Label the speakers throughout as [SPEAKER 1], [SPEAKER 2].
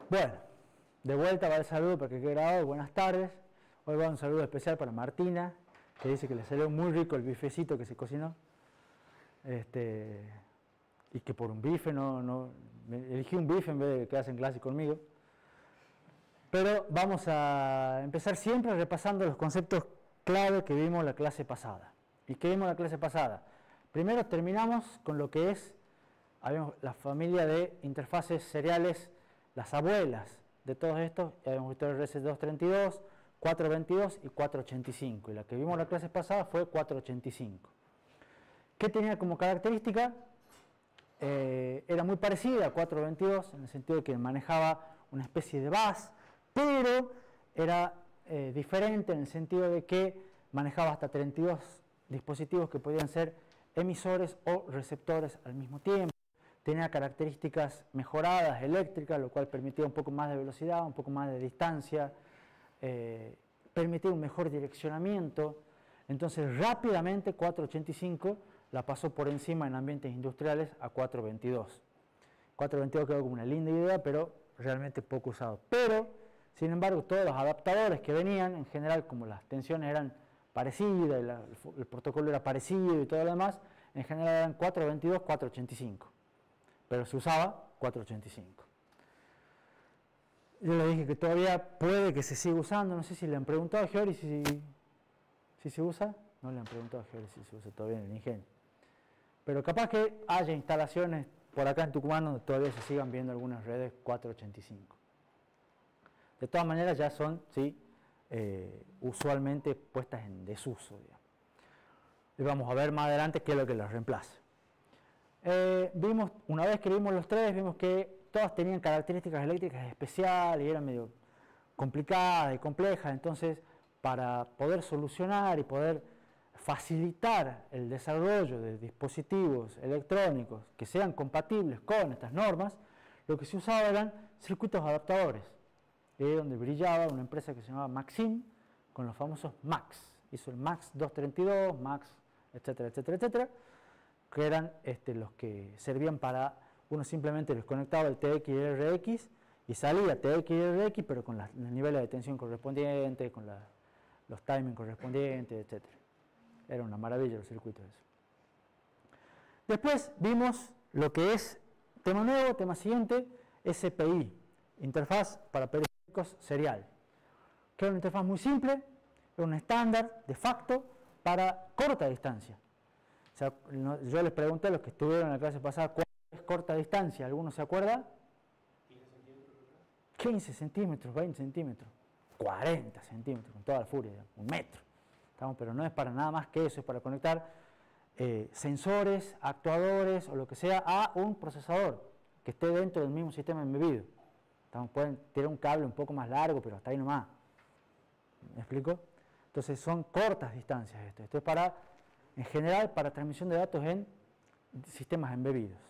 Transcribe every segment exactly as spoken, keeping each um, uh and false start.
[SPEAKER 1] Bueno, de vuelta va el saludo para que quede grabado. Buenas tardes. Hoy va un saludo especial para Martina, que dice que le salió muy rico el bifecito que se cocinó. Este, y que por un bife no, no elegí un bife en vez de quedarse en clase conmigo. Pero vamos a empezar siempre repasando los conceptos clave que vimos en la clase pasada. ¿Y qué vimos en la clase pasada? Primero terminamos con lo que es habíamos la familia de interfaces seriales, las abuelas de todos estos. Ya habíamos visto el R S doscientos treinta y dos, cuatrocientos veintidós y cuatrocientos ochenta y cinco. Y la que vimos en la clase pasada fue cuatrocientos ochenta y cinco. ¿Qué tenía como característica? Eh, era muy parecida a cuatrocientos veintidós en el sentido de que manejaba una especie de bus, pero era eh, diferente en el sentido de que manejaba hasta treinta y dos dispositivos que podían ser emisores o receptores al mismo tiempo. Tenía características mejoradas eléctricas, lo cual permitía un poco más de velocidad, un poco más de distancia, eh, permitía un mejor direccionamiento. Entonces rápidamente cuatrocientos ochenta y cinco la pasó por encima en ambientes industriales a cuatrocientos veintidós. cuatrocientos veintidós quedó como una linda idea, pero realmente poco usado. Pero, sin embargo, todos los adaptadores que venían, en general, como las tensiones eran parecidas, el, el protocolo era parecido y todo lo demás, en general eran cuatrocientos veintidós, cuatrocientos ochenta y cinco. Pero se usaba cuatrocientos ochenta y cinco. Yo le dije que todavía puede que se siga usando, no sé si le han preguntado a Giori si, si se usa, no le han preguntado a Giori si se usa todavía en el ingenio. Pero capaz que haya instalaciones por acá en Tucumán donde todavía se sigan viendo algunas redes cuatrocientos ochenta y cinco. De todas maneras ya son, sí, eh, usualmente puestas en desuso, digamos. Y vamos a ver más adelante qué es lo que las reemplaza. Eh, vimos, una vez que vimos los tres, vimos que todas tenían características eléctricas especiales y eran medio complicadas y complejas. Entonces, para poder solucionar y poder facilitar el desarrollo de dispositivos electrónicos que sean compatibles con estas normas, lo que se usaba eran circuitos adaptadores, eh, donde brillaba una empresa que se llamaba Maxim, con los famosos MAX. Hizo el MAX doscientos treinta y dos, MAX, etcétera, etcétera, etcétera, que eran este, los que servían para, uno simplemente les conectaba el T X y el R X y salía T X y R X, pero con las, los niveles de tensión correspondientes, con la, los timings correspondientes, etcétera. Era una maravilla los circuitos de eso. Después vimos lo que es, tema nuevo, tema siguiente, S P I, interfaz para periféricos serial, que es una interfaz muy simple, es un estándar de facto para corta distancia. O sea, no, yo les pregunté a los que estuvieron en la clase pasada cuál es corta distancia, ¿alguno se acuerda? quince centímetros, veinte centímetros, cuarenta centímetros, con toda la furia, un metro. ¿Estamos? Pero no es para nada más que eso, es para conectar eh, sensores, actuadores o lo que sea a un procesador que esté dentro del mismo sistema embebido. ¿Estamos? Pueden tirar un cable un poco más largo, pero hasta ahí nomás. ¿Me explico? Entonces son cortas distancias esto. Esto es para, en general, para transmisión de datos en sistemas embebidos.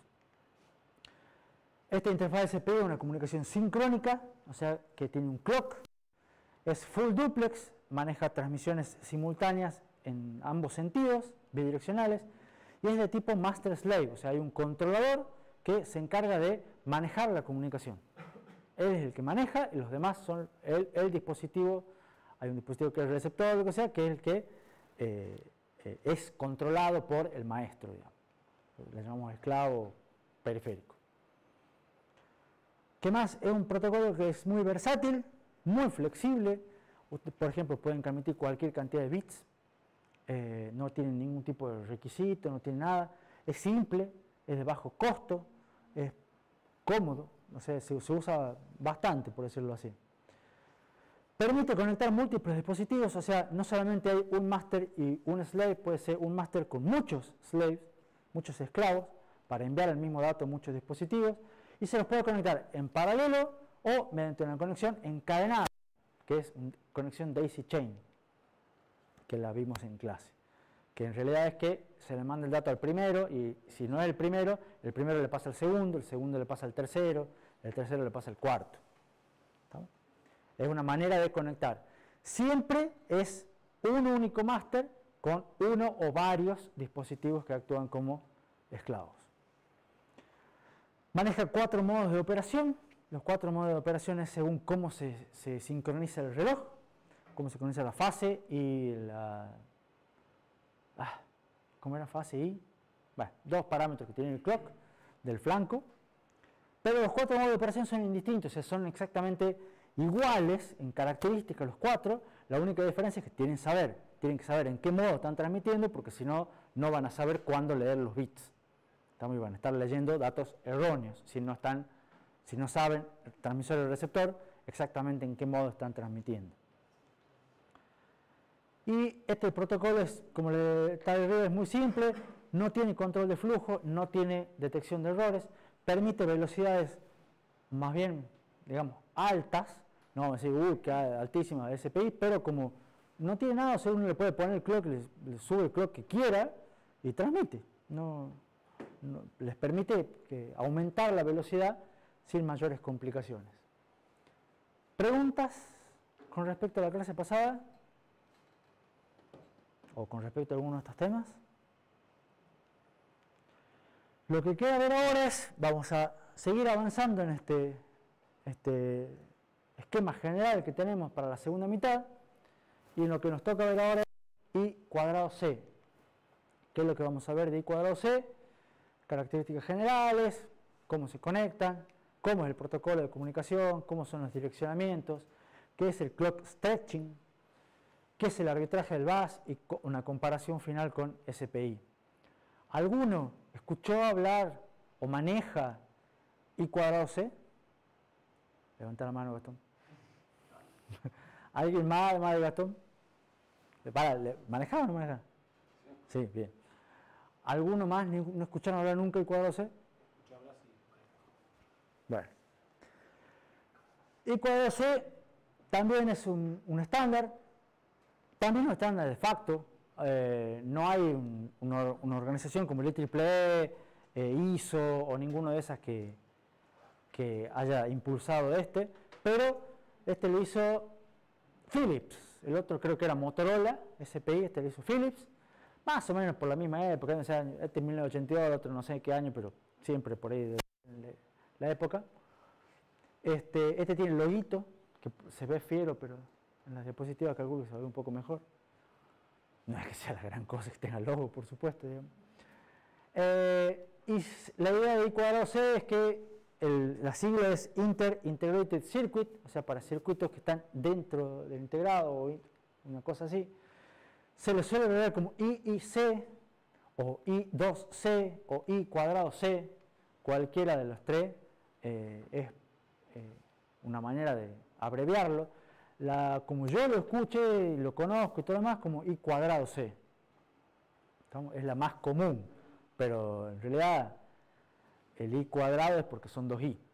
[SPEAKER 1] Esta interfaz S P I es una comunicación sincrónica, o sea que tiene un clock, es full duplex, maneja transmisiones simultáneas en ambos sentidos, bidireccionales, y es de tipo master-slave, o sea hay un controlador que se encarga de manejar la comunicación. Él es el que maneja y los demás son el, el dispositivo, hay un dispositivo que es el receptor o lo que sea, que es el que eh, eh, es controlado por el maestro, digamos. Le llamamos esclavo periférico. ¿Qué más? Es un protocolo que es muy versátil, muy flexible. Usted, por ejemplo, pueden transmitir cualquier cantidad de bits, eh, no tiene ningún tipo de requisito, no tiene nada. Es simple, es de bajo costo, es cómodo, o sea, se, se usa bastante, por decirlo así. Permite conectar múltiples dispositivos, o sea, no solamente hay un master y un slave, puede ser un master con muchos slaves, muchos esclavos, para enviar el mismo dato a muchos dispositivos, y se los puede conectar en paralelo o mediante una conexión encadenada, que es una conexión daisy chain, que la vimos en clase, que en realidad es que se le manda el dato al primero, y si no es el primero, el primero le pasa al segundo, el segundo le pasa al tercero, el tercero le pasa al cuarto. ¿Estamos? Es una manera de conectar. Siempre es un único máster con uno o varios dispositivos que actúan como esclavos. Maneja cuatro modos de operación, los cuatro modos de operación es según cómo se, se sincroniza el reloj, cómo se sincroniza la fase y la... Ah, ¿cómo era fase y? Bueno, dos parámetros que tiene el clock del flanco, pero los cuatro modos de operación son indistintos, o sea, son exactamente iguales en características los cuatro, la única diferencia es que tienen, saber, tienen que saber en qué modo están transmitiendo, porque si no, no van a saber cuándo leer los bits. Estamos, van a estar leyendo datos erróneos, si no, están, si no saben el transmisor y el receptor exactamente en qué modo están transmitiendo. Y este protocolo es, como le está arriba, es muy simple, no tiene control de flujo, no tiene detección de errores, permite velocidades más bien, digamos, altas, no vamos a decir, uy, que altísima de S P I, pero como no tiene nada, o sea, uno le puede poner el clock, le, le sube el clock que quiera y transmite. No, no, les permite que aumentar la velocidad sin mayores complicaciones. ¿Preguntas con respecto a la clase pasada? ¿O con respecto a alguno de estos temas? Lo que queda ver ahora es, vamos a seguir avanzando en este, este esquema general que tenemos para la segunda mitad, y lo que nos toca ver ahora es I cuadrado C. ¿Qué es lo que vamos a ver de I cuadrado C? Características generales, cómo se conectan, cómo es el protocolo de comunicación, cómo son los direccionamientos, qué es el clock stretching, qué es el arbitraje del bus y una comparación final con S P I. ¿Alguno escuchó hablar o maneja I cuadrado C? Levanta la mano, Gastón. ¿Alguien más además de Gastón? Para, ¿manejaba o no manejaba? Sí, bien. ¿Alguno más no escucharon hablar nunca I cuadrado C? Bueno. I cuadrado C también es un, un estándar, también un estándar de facto. Eh, no hay un, una, una organización como el I triple E, eh, I S O o ninguna de esas que, que haya impulsado este, pero este lo hizo Philips, el otro creo que era Motorola, S P I, este lo hizo Philips, más o menos por la misma época, no sé, este es mil novecientos ochenta y dos, el otro no sé qué año, pero siempre por ahí de la época. Este, este tiene el loguito, que se ve fiero, pero en las diapositivas calculo que se ve un poco mejor. No es que sea la gran cosa que tenga el logo, por supuesto. Eh, y la idea de I cuadrado C es que el, la sigla es Inter Integrated Circuit, o sea, para circuitos que están dentro del integrado o una cosa así. Se le suele ver como I I C o I dos C o I cuadrado C, cualquiera de los tres eh, es eh, una manera de abreviarlo. La, como yo lo escuché y lo conozco y todo lo demás, como I cuadrado C. ¿Estamos? Es la más común, pero en realidad el I cuadrado es porque son dos I.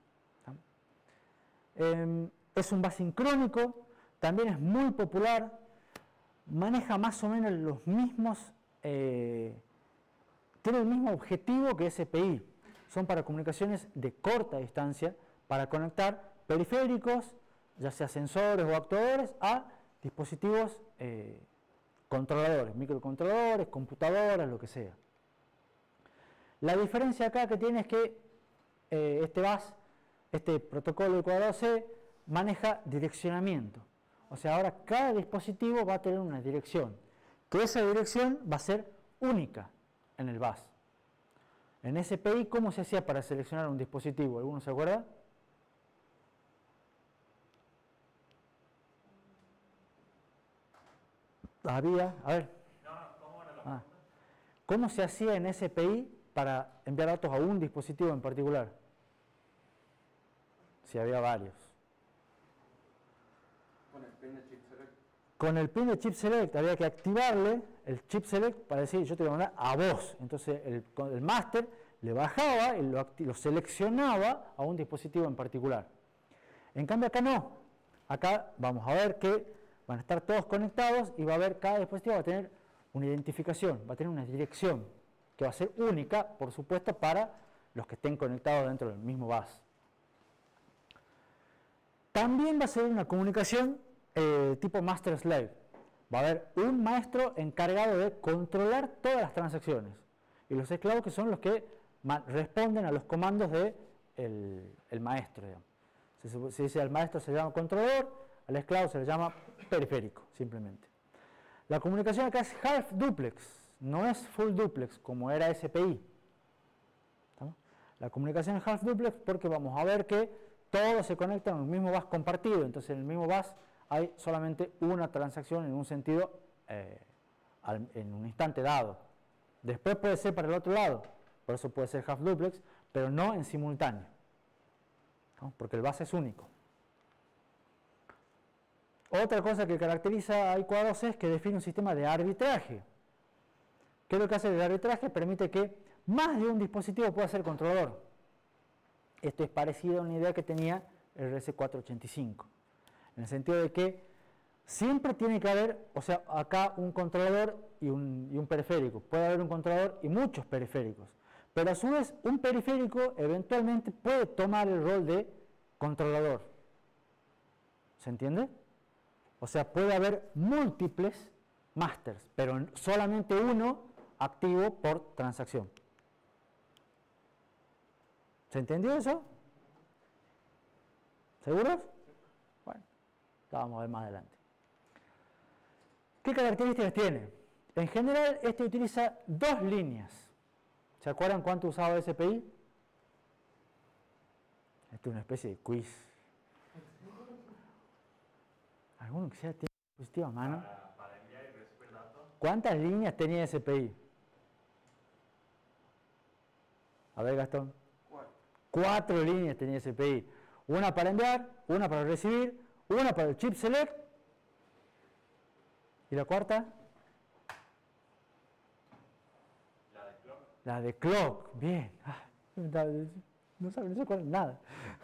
[SPEAKER 1] Eh, es un bus sincrónico, también es muy popular, maneja más o menos los mismos, eh, tiene el mismo objetivo que S P I. Son para comunicaciones de corta distancia, para conectar periféricos, ya sea sensores o actuadores, a dispositivos eh, controladores, microcontroladores, computadoras, lo que sea. La diferencia acá que tiene es que eh, este bus, este protocolo de cuadrado C, maneja direccionamiento. O sea, ahora cada dispositivo va a tener una dirección, que esa dirección va a ser única en el bus. En S P I, ¿cómo se hacía para seleccionar un dispositivo? ¿Alguno se acuerda? Había, a ver. No, no, ¿cómo era la ah. ¿Cómo se hacía en S P I para enviar datos a un dispositivo en particular? Si había varios. Con el pin de chip select. Con el pin de chip select había que activarle el chip select para decir yo te voy a mandar a vos. Entonces el, el master le bajaba y lo, lo seleccionaba a un dispositivo en particular. En cambio acá no. Acá vamos a ver que van a estar todos conectados y va a haber, cada dispositivo va a tener una identificación, va a tener una dirección que va a ser única, por supuesto, para los que estén conectados dentro del mismo bus. También va a ser una comunicación eh, tipo master-slave. Va a haber un maestro encargado de controlar todas las transacciones y los esclavos que son los que responden a los comandos del de el maestro, digamos. Se, se dice al maestro se llama controlador, al esclavo se le llama periférico, simplemente. La comunicación acá es half duplex, no es full duplex como era S P I. ¿Estamos? La comunicación es half duplex porque vamos a ver que todos se conectan en el mismo bus compartido, entonces en el mismo bus hay solamente una transacción en un sentido, eh, al, en un instante dado. Después puede ser para el otro lado, por eso puede ser half duplex, pero no en simultáneo, ¿no? Porque el bus es único. Otra cosa que caracteriza a I cuadrado C es que define un sistema de arbitraje. ¿Qué es lo que hace el arbitraje? Permite que más de un dispositivo pueda ser controlador. Esto es parecido a una idea que tenía el R S cuatrocientos ochenta y cinco, en el sentido de que siempre tiene que haber, o sea, acá un controlador y un, y un periférico. Puede haber un controlador y muchos periféricos, pero a su vez un periférico eventualmente puede tomar el rol de controlador. ¿Se entiende? O sea, puede haber múltiples masters, pero solamente uno activo por transacción. ¿Se entendió eso? ¿Seguros? Bueno, la vamos a ver más adelante. ¿Qué características tiene? En general, este utiliza dos líneas. ¿Se acuerdan cuánto usaba S P I? Esto es una especie de quiz. ¿Alguno que sea tiene dispositivo a mano?
[SPEAKER 2] Para, para enviar y recibir datos.
[SPEAKER 1] ¿Cuántas líneas tenía S P I? A ver, Gastón.
[SPEAKER 2] Cuatro.
[SPEAKER 1] Cuatro líneas tenía S P I. Una para enviar, una para recibir, una para el chip select. ¿Y la cuarta?
[SPEAKER 2] La de clock.
[SPEAKER 1] La de clock. Bien. Ah, no saben, no se acuerdan nada.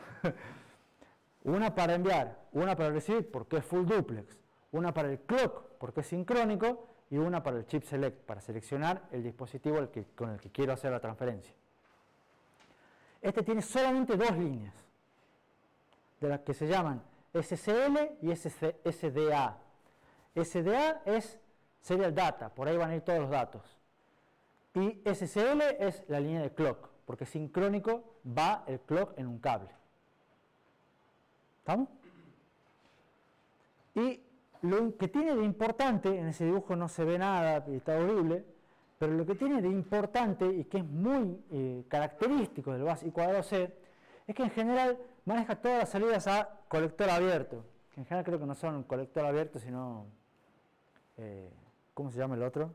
[SPEAKER 1] Una para enviar, una para recibir porque es full duplex, una para el clock porque es sincrónico y una para el chip select para seleccionar el dispositivo al que, con el que quiero hacer la transferencia. Este tiene solamente dos líneas, de las que se llaman S C L y S D A. S D A es Serial Data, por ahí van a ir todos los datos. Y S C L es la línea de clock, porque sincrónico va el clock en un cable. ¿Estamos? Y lo que tiene de importante, en ese dibujo no se ve nada, está horrible, pero lo que tiene de importante y que es muy eh, característico del bus I cuadrado C, es que en general maneja todas las salidas a colector abierto. Que en general creo que no son colector abierto, sino, eh, ¿cómo se llama el otro?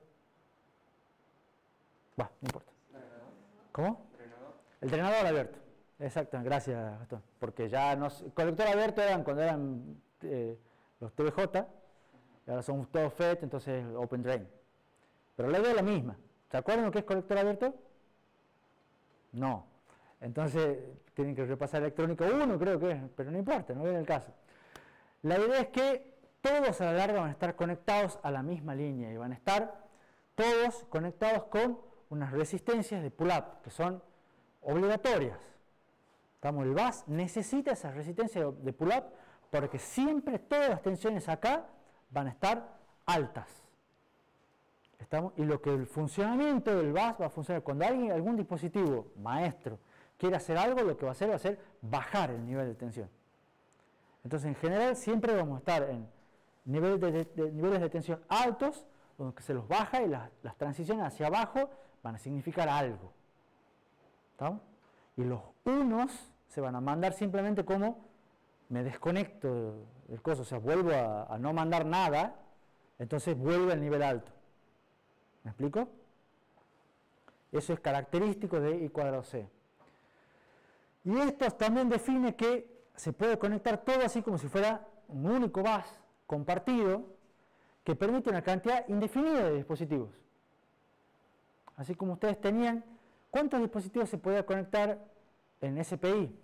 [SPEAKER 1] Bah, no importa. ¿Cómo? El drenador abierto. Exactamente, gracias Gastón. Porque ya no, colector abierto eran cuando eran eh, los T V J, y ahora son todos F E T, entonces Open Drain. Pero la idea es la misma. ¿Se acuerdan lo que es colector abierto? No. Entonces tienen que repasar electrónico uno, creo que es, pero no importa, no viene el caso. La idea es que todos a la larga van a estar conectados a la misma línea y van a estar todos conectados con unas resistencias de pull-up que son obligatorias. Estamos, el bus necesita esa resistencia de pull-up porque siempre todas las tensiones acá van a estar altas. ¿Estamos? Y lo que el funcionamiento del bus va a funcionar cuando alguien, algún dispositivo maestro quiere hacer algo, lo que va a hacer va a ser bajar el nivel de tensión. Entonces, en general, siempre vamos a estar en niveles de, de, de, niveles de tensión altos, donde se los baja y las, las transiciones hacia abajo van a significar algo. ¿Estamos? Y los unos se van a mandar simplemente como me desconecto del coso, o sea, vuelvo a, a no mandar nada, entonces vuelvo al nivel alto. ¿Me explico? Eso es característico de I cuadrado C. Y esto también define que se puede conectar todo así como si fuera un único bus compartido que permite una cantidad indefinida de dispositivos. Así como ustedes tenían, ¿cuántos dispositivos se podía conectar en S P I?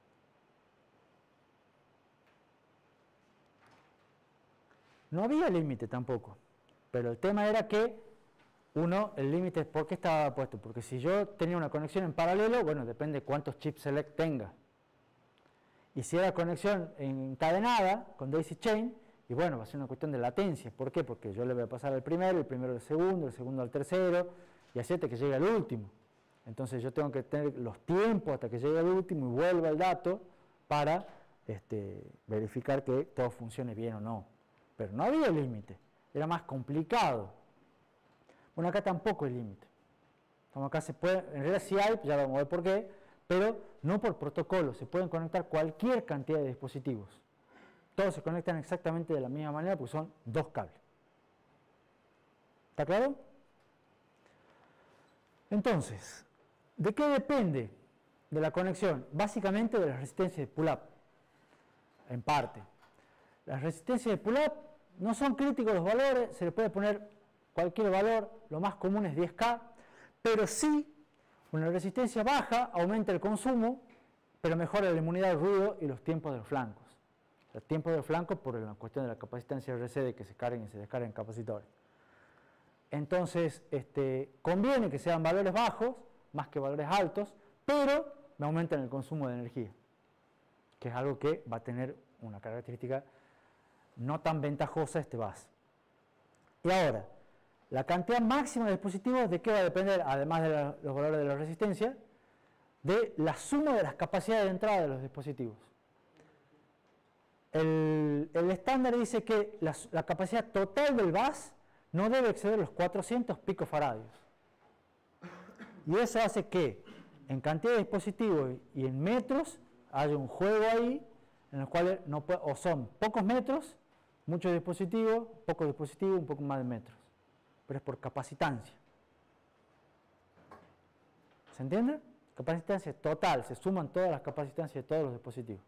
[SPEAKER 1] No había límite tampoco, pero el tema era que uno, el límite, ¿por qué estaba puesto? Porque si yo tenía una conexión en paralelo, bueno, depende de cuántos chips select tenga. Y si era conexión encadenada con daisy chain, y bueno, va a ser una cuestión de latencia. ¿Por qué? Porque yo le voy a pasar al primero, el primero al segundo, el segundo al tercero, y así hasta que llegue al último. Entonces yo tengo que tener los tiempos hasta que llegue al último y vuelva el dato para este, verificar que todo funcione bien o no. Pero no había límite, era más complicado. Bueno, acá tampoco hay límite. Acá se puede, en realidad sí hay, ya vamos a ver por qué, pero no por protocolo, se pueden conectar cualquier cantidad de dispositivos. Todos se conectan exactamente de la misma manera porque son dos cables. ¿Está claro? Entonces, ¿de qué depende de la conexión? Básicamente de la resistencia de pull-up, en parte. Las resistencias de pull-up no son críticos los valores, se le puede poner cualquier valor, lo más común es diez K, pero sí, una resistencia baja aumenta el consumo, pero mejora la inmunidad al ruido y los tiempos de los flancos. Los tiempos de los flancos por la cuestión de la capacitancia R C de que se carguen y se descarguen capacitores. Entonces, este, conviene que sean valores bajos, más que valores altos, pero me aumentan el consumo de energía, que es algo que va a tener una característica no tan ventajosa este bus. Y ahora, la cantidad máxima de dispositivos, ¿de qué va a depender? Además de la, los valores de la resistencia, de la suma de las capacidades de entrada de los dispositivos. El, el estándar dice que la, la capacidad total del bus no debe exceder los cuatrocientos picofaradios. Y eso hace que en cantidad de dispositivos y en metros haya un juego ahí en los cuales no puede, o son pocos metros, muchos dispositivos, pocos dispositivos, un poco más de metros. Pero es por capacitancia. ¿Se entiende? Capacitancia total, se suman todas las capacitancias de todos los dispositivos.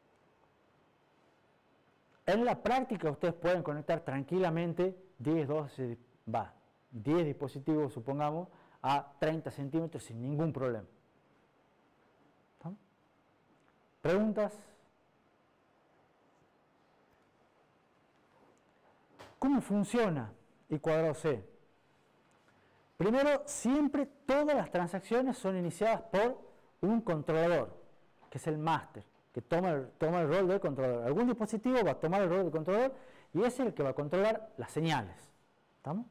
[SPEAKER 1] En la práctica ustedes pueden conectar tranquilamente diez, doce, va, diez dispositivos, supongamos, a treinta centímetros sin ningún problema. ¿No? ¿Preguntas? ¿Cómo funciona I cuadrado C? Primero, siempre todas las transacciones son iniciadas por un controlador, que es el máster, que toma el, toma el rol de controlador. Algún dispositivo va a tomar el rol de controlador y es el que va a controlar las señales. ¿Estamos?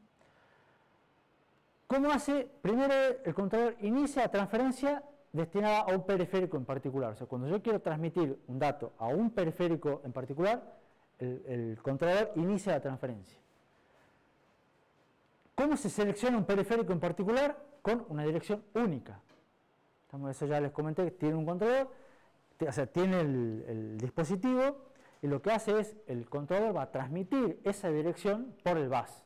[SPEAKER 1] ¿Cómo hace? Primero, el controlador inicia la transferencia destinada a un periférico en particular. O sea, cuando yo quiero transmitir un dato a un periférico en particular, el, el controlador inicia la transferencia. ¿Cómo se selecciona un periférico en particular? Con una dirección única. Eso ya les comenté que tiene un controlador, o sea, tiene el, el dispositivo y lo que hace es, el controlador va a transmitir esa dirección por el bus.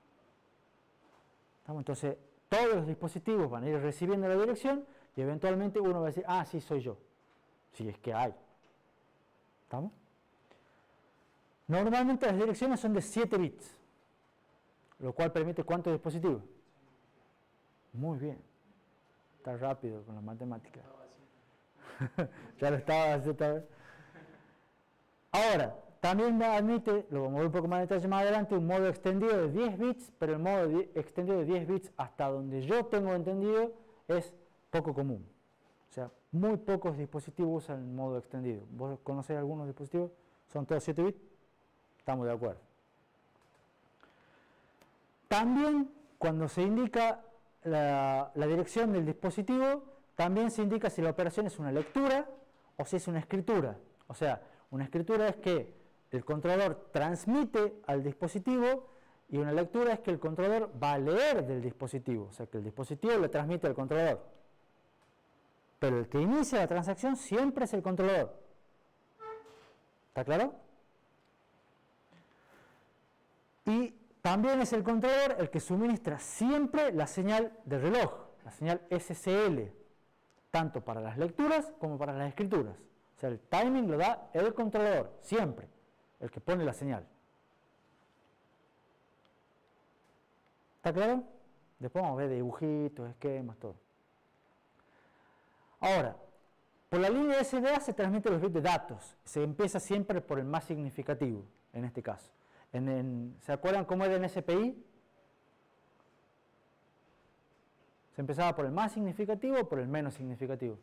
[SPEAKER 1] Entonces, todos los dispositivos van a ir recibiendo la dirección y eventualmente uno va a decir, ah, sí, soy yo. Si es que hay. ¿Estamos? Normalmente las direcciones son de siete bits. Lo cual permite ¿cuántos dispositivos? Muy bien. Está rápido con la matemática. Ya lo estaba haciendo. Ahora, también admite, lo vamos a ver un poco más en detalle más adelante, un modo extendido de diez bits, pero el modo de extendido de diez bits, hasta donde yo tengo entendido, es poco común. O sea, muy pocos dispositivos usan el modo extendido. ¿Vos conocés algunos dispositivos? ¿Son todos siete bits? Estamos de acuerdo. También, cuando se indica la, la dirección del dispositivo, también se indica si la operación es una lectura o si es una escritura. O sea, una escritura es que el controlador transmite al dispositivo y una lectura es que el controlador va a leer del dispositivo. O sea, que el dispositivo le transmite al controlador. Pero el que inicia la transacción siempre es el controlador. ¿Está claro? Y también es el controlador el que suministra siempre la señal de reloj, la señal S C L, tanto para las lecturas como para las escrituras. O sea, el timing lo da el controlador, siempre, el que pone la señal. ¿Está claro? Después vamos a ver dibujitos, esquemas, todo. Ahora, por la línea S D A se transmiten los bits de datos. Se empieza siempre por el más significativo, en este caso. En, en, ¿Se acuerdan cómo era en S P I? Se empezaba por el más significativo o por el menos significativo.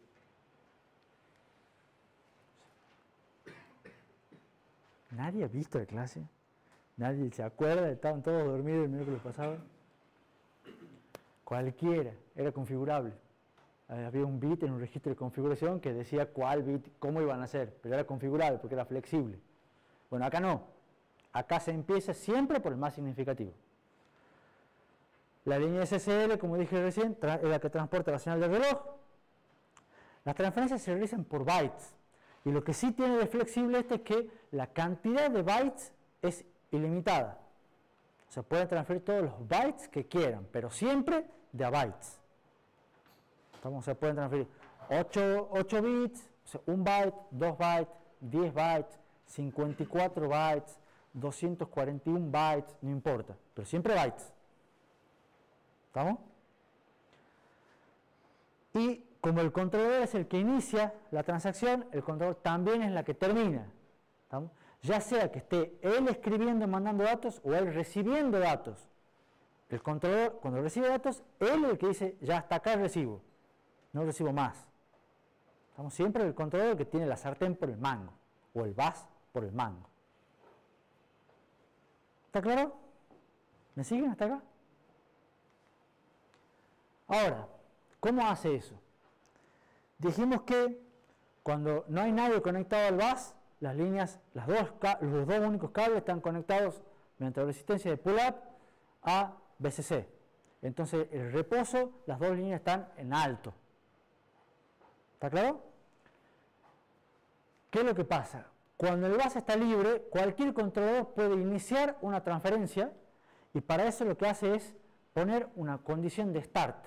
[SPEAKER 1] ¿Nadie ha visto la clase? ¿Nadie se acuerda? Estaban todos dormidos el miércoles pasado. Cualquiera, era configurable. eh, había un bit en un registro de configuración que decía cuál bit, cómo iban a hacer, pero era configurable porque era flexible. Bueno, acá no. Acá se empieza siempre por el más significativo. La línea S S L, como dije recién, es la que transporta la señal del reloj. Las transferencias se realizan por bytes. Y lo que sí tiene de flexible este es que la cantidad de bytes es ilimitada. O sea, pueden transferir todos los bytes que quieran, pero siempre de a bytes. O sea, pueden transferir ocho bits, o sea, un byte, dos bytes, diez bytes, cincuenta y cuatro bytes, doscientos cuarenta y uno bytes, no importa, pero siempre bytes. ¿Estamos? Y como el controlador es el que inicia la transacción, el controlador también es la que termina. ¿Estamos? Ya sea que esté él escribiendo y mandando datos o él recibiendo datos. El controlador, cuando recibe datos, él es el que dice, ya hasta acá recibo, no recibo más. Estamos siempre el controlador que tiene la sartén por el mango, o el bus por el mango. ¿Está claro? ¿Me siguen hasta acá? Ahora, ¿cómo hace eso? Dijimos que cuando no hay nadie conectado al bus, las líneas, las dos, los dos únicos cables están conectados mediante la resistencia de pull-up a B C C. Entonces, el reposo, las dos líneas están en alto. ¿Está claro? ¿Qué es lo que pasa? Cuando el bus está libre, cualquier controlador puede iniciar una transferencia y para eso lo que hace es poner una condición de start.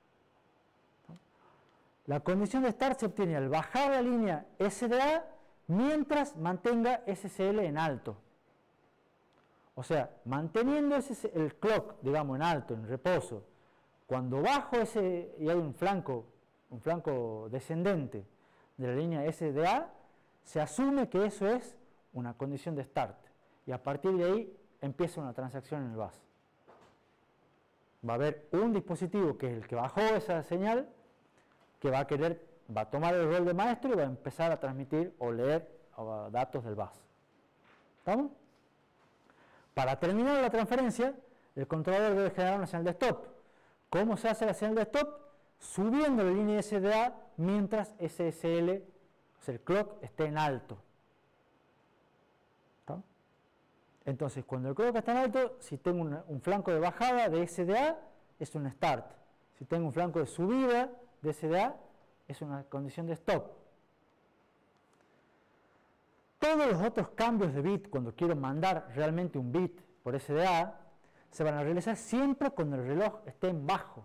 [SPEAKER 1] La condición de start se obtiene al bajar la línea S D A mientras mantenga S S L en alto. O sea, manteniendo ese, el clock, digamos, en alto, en reposo, cuando bajo ese y hay un flanco, un flanco descendente de la línea S D A, se asume que eso es una condición de start. Y a partir de ahí empieza una transacción en el bus. Va a haber un dispositivo que es el que bajó esa señal, que va a querer, va a tomar el rol de maestro y va a empezar a transmitir o leer uh, datos del bus. ¿Estamos? Para terminar la transferencia, el controlador debe generar una señal de stop. ¿Cómo se hace la señal de stop? Subiendo la línea S D A mientras S S L, o sea, el clock, esté en alto. ¿Está? Entonces, cuando el clock está en alto, si tengo una, un flanco de bajada de S D A, es un start. Si tengo un flanco de subida de S D A, es una condición de stop. Todos los otros cambios de bit, cuando quiero mandar realmente un bit por S D A, se van a realizar siempre cuando el reloj esté en bajo.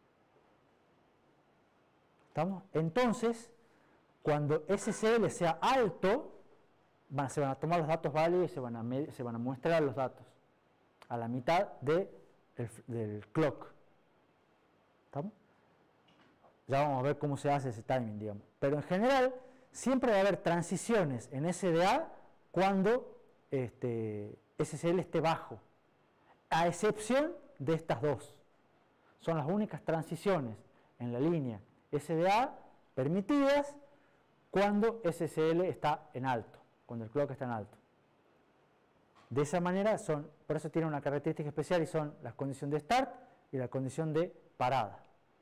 [SPEAKER 1] ¿Estamos? Entonces, cuando S S L sea alto, van, se van a tomar los datos válidos y se van a, med, se van a mostrar los datos a la mitad de el, del clock. ¿Estamos? Ya vamos a ver cómo se hace ese timing, digamos. Pero en general, siempre va a haber transiciones en S D A cuando este, S S L esté bajo, a excepción de estas dos. Son las únicas transiciones en la línea S D A permitidas cuando S S L está en alto, cuando el clock está en alto. De esa manera, son, por eso tiene una característica especial y son la condición de start y la condición de parada.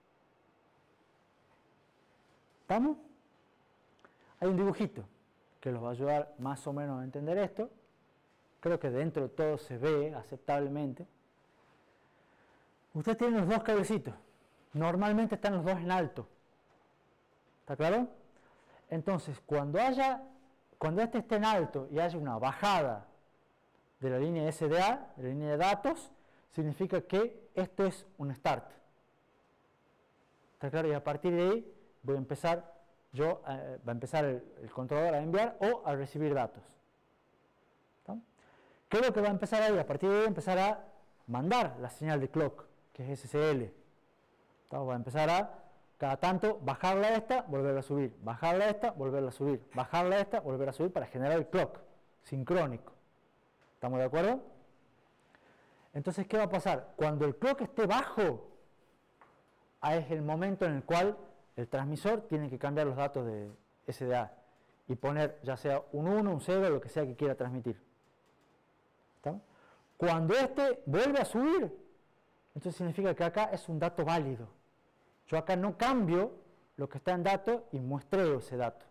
[SPEAKER 1] ¿Estamos? Hay un dibujito que los va a ayudar más o menos a entender esto. Creo que dentro de todo se ve aceptablemente. Ustedes tienen los dos cablecitos. Normalmente están los dos en alto. ¿Está claro? Entonces, cuando haya, cuando este esté en alto y haya una bajada de la línea S D A, de la línea de datos, significa que esto es un start. ¿Está claro? Y a partir de ahí voy a empezar, yo, eh, va a empezar el, el controlador a enviar o a recibir datos. ¿Está? ¿Qué es lo que va a empezar ahí? A partir de ahí empezar a mandar la señal de clock, que es S S L. ¿Está? Va a empezar a, cada tanto, bajarla a esta, volverla a subir, bajarla a esta, volverla a subir, bajarla a esta, volver a subir para generar el clock sincrónico. ¿Estamos de acuerdo? Entonces, ¿qué va a pasar? Cuando el clock esté bajo, es el momento en el cual el transmisor tiene que cambiar los datos de S D A y poner ya sea un uno, un cero, lo que sea que quiera transmitir. ¿Estamos? Cuando este vuelve a subir, entonces significa que acá es un dato válido. Yo acá no cambio lo que está en dato y muestreo ese dato.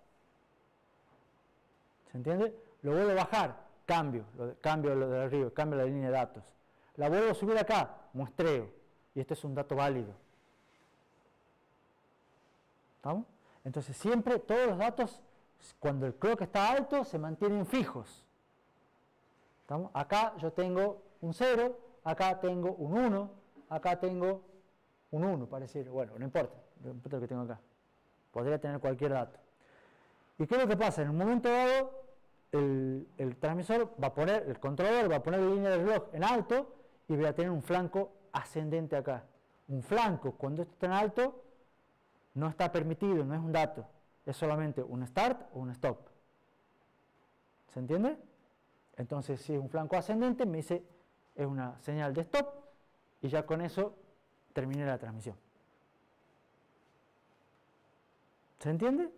[SPEAKER 1] ¿Se entiende? Lo vuelvo a bajar, cambio, lo, cambio lo de arriba, cambio la línea de datos. La vuelvo a subir acá, muestreo. Y este es un dato válido. ¿Estamos? Entonces siempre todos los datos, cuando el clock está alto, se mantienen fijos. ¿Estamos? Acá yo tengo un cero, acá tengo un uno, acá tengo un uno, pareciera. Bueno, no importa, no importa lo que tengo acá. Podría tener cualquier dato. ¿Y qué es lo que pasa? En un momento dado, el, el transmisor va a poner, el controlador va a poner la línea del reloj en alto y voy a tener un flanco ascendente acá. Un flanco, cuando esto está en alto, no está permitido, no es un dato. Es solamente un start o un stop. ¿Se entiende? Entonces, si es un flanco ascendente, me dice, es una señal de stop, y ya con eso terminé la transmisión. ¿Se entiende?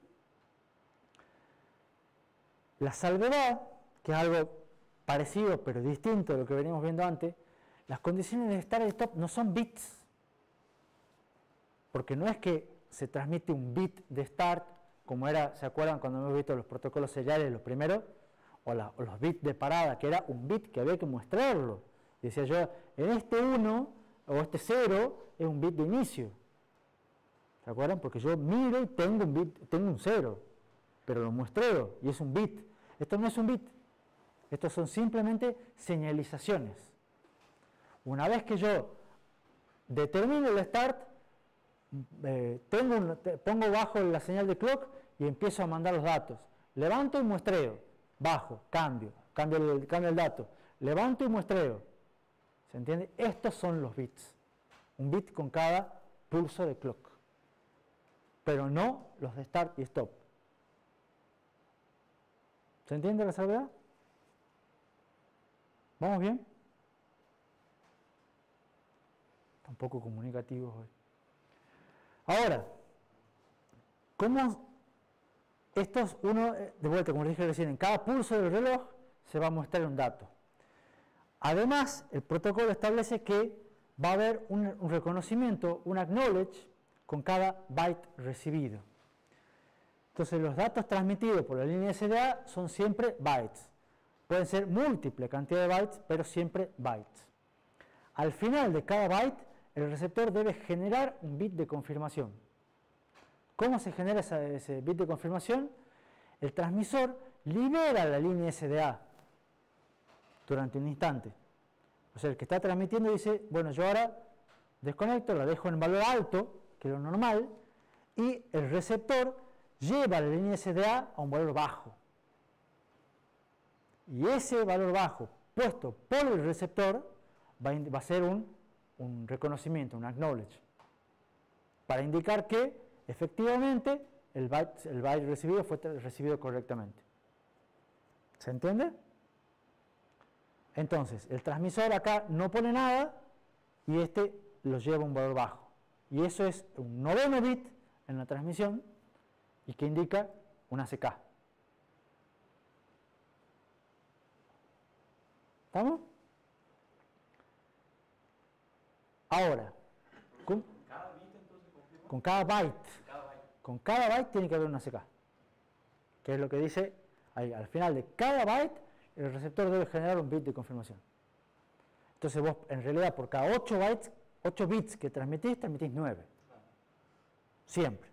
[SPEAKER 1] La salvedad, que es algo parecido pero distinto a lo que veníamos viendo antes, las condiciones de start y stop no son bits, porque no es que se transmite un bit de start, como era, ¿se acuerdan cuando hemos visto los protocolos seriales, los primeros? O, la, o los bits de parada, que era un bit que había que mostrarlo. Y decía yo, en este uno o este cero es un bit de inicio. ¿Se acuerdan? Porque yo miro y tengo un bit, tengo un cero, pero lo muestreo y es un bit. Esto no es un bit, estos son simplemente señalizaciones. Una vez que yo determino el start, eh, tengo un, te, pongo bajo la señal de clock y empiezo a mandar los datos. Levanto y muestreo, bajo, cambio, cambio el, cambio el dato. Levanto y muestreo. ¿Se entiende? Estos son los bits. Un bit con cada pulso de clock. Pero no los de start y stop. ¿Se entiende la salvedad? ¿Vamos bien? Un poco comunicativos hoy. Ahora, ¿cómo estos, uno, de vuelta, como les dije recién, en cada pulso del reloj se va a mostrar un dato? Además, el protocolo establece que va a haber un, un reconocimiento, un acknowledge, con cada byte recibido. Entonces, los datos transmitidos por la línea S D A son siempre bytes. Pueden ser múltiple cantidad de bytes, pero siempre bytes. Al final de cada byte, el receptor debe generar un bit de confirmación. ¿Cómo se genera esa, ese bit de confirmación? El transmisor libera la línea S D A durante un instante. O sea, el que está transmitiendo dice, bueno, yo ahora desconecto, la dejo en valor alto, que es lo normal, y el receptor lleva la línea S D A a un valor bajo. Y ese valor bajo puesto por el receptor va a, va a ser un, un reconocimiento, un acknowledge, para indicar que efectivamente el byte, el byte recibido fue recibido correctamente. ¿Se entiende? Entonces, el transmisor acá no pone nada y este lo lleva a un valor bajo. Y eso es un noveno bit en la transmisión y que indica una C K. ¿Estamos? Ahora, con
[SPEAKER 2] Cada bit entonces confirma.
[SPEAKER 1] con cada byte,
[SPEAKER 2] Cada byte.
[SPEAKER 1] con cada byte tiene que haber una C K. Que es lo que dice ahí, al final de cada byte, el receptor debe generar un bit de confirmación. Entonces vos, en realidad, por cada ocho bytes, ocho bits que transmitís, transmitís nueve. Siempre.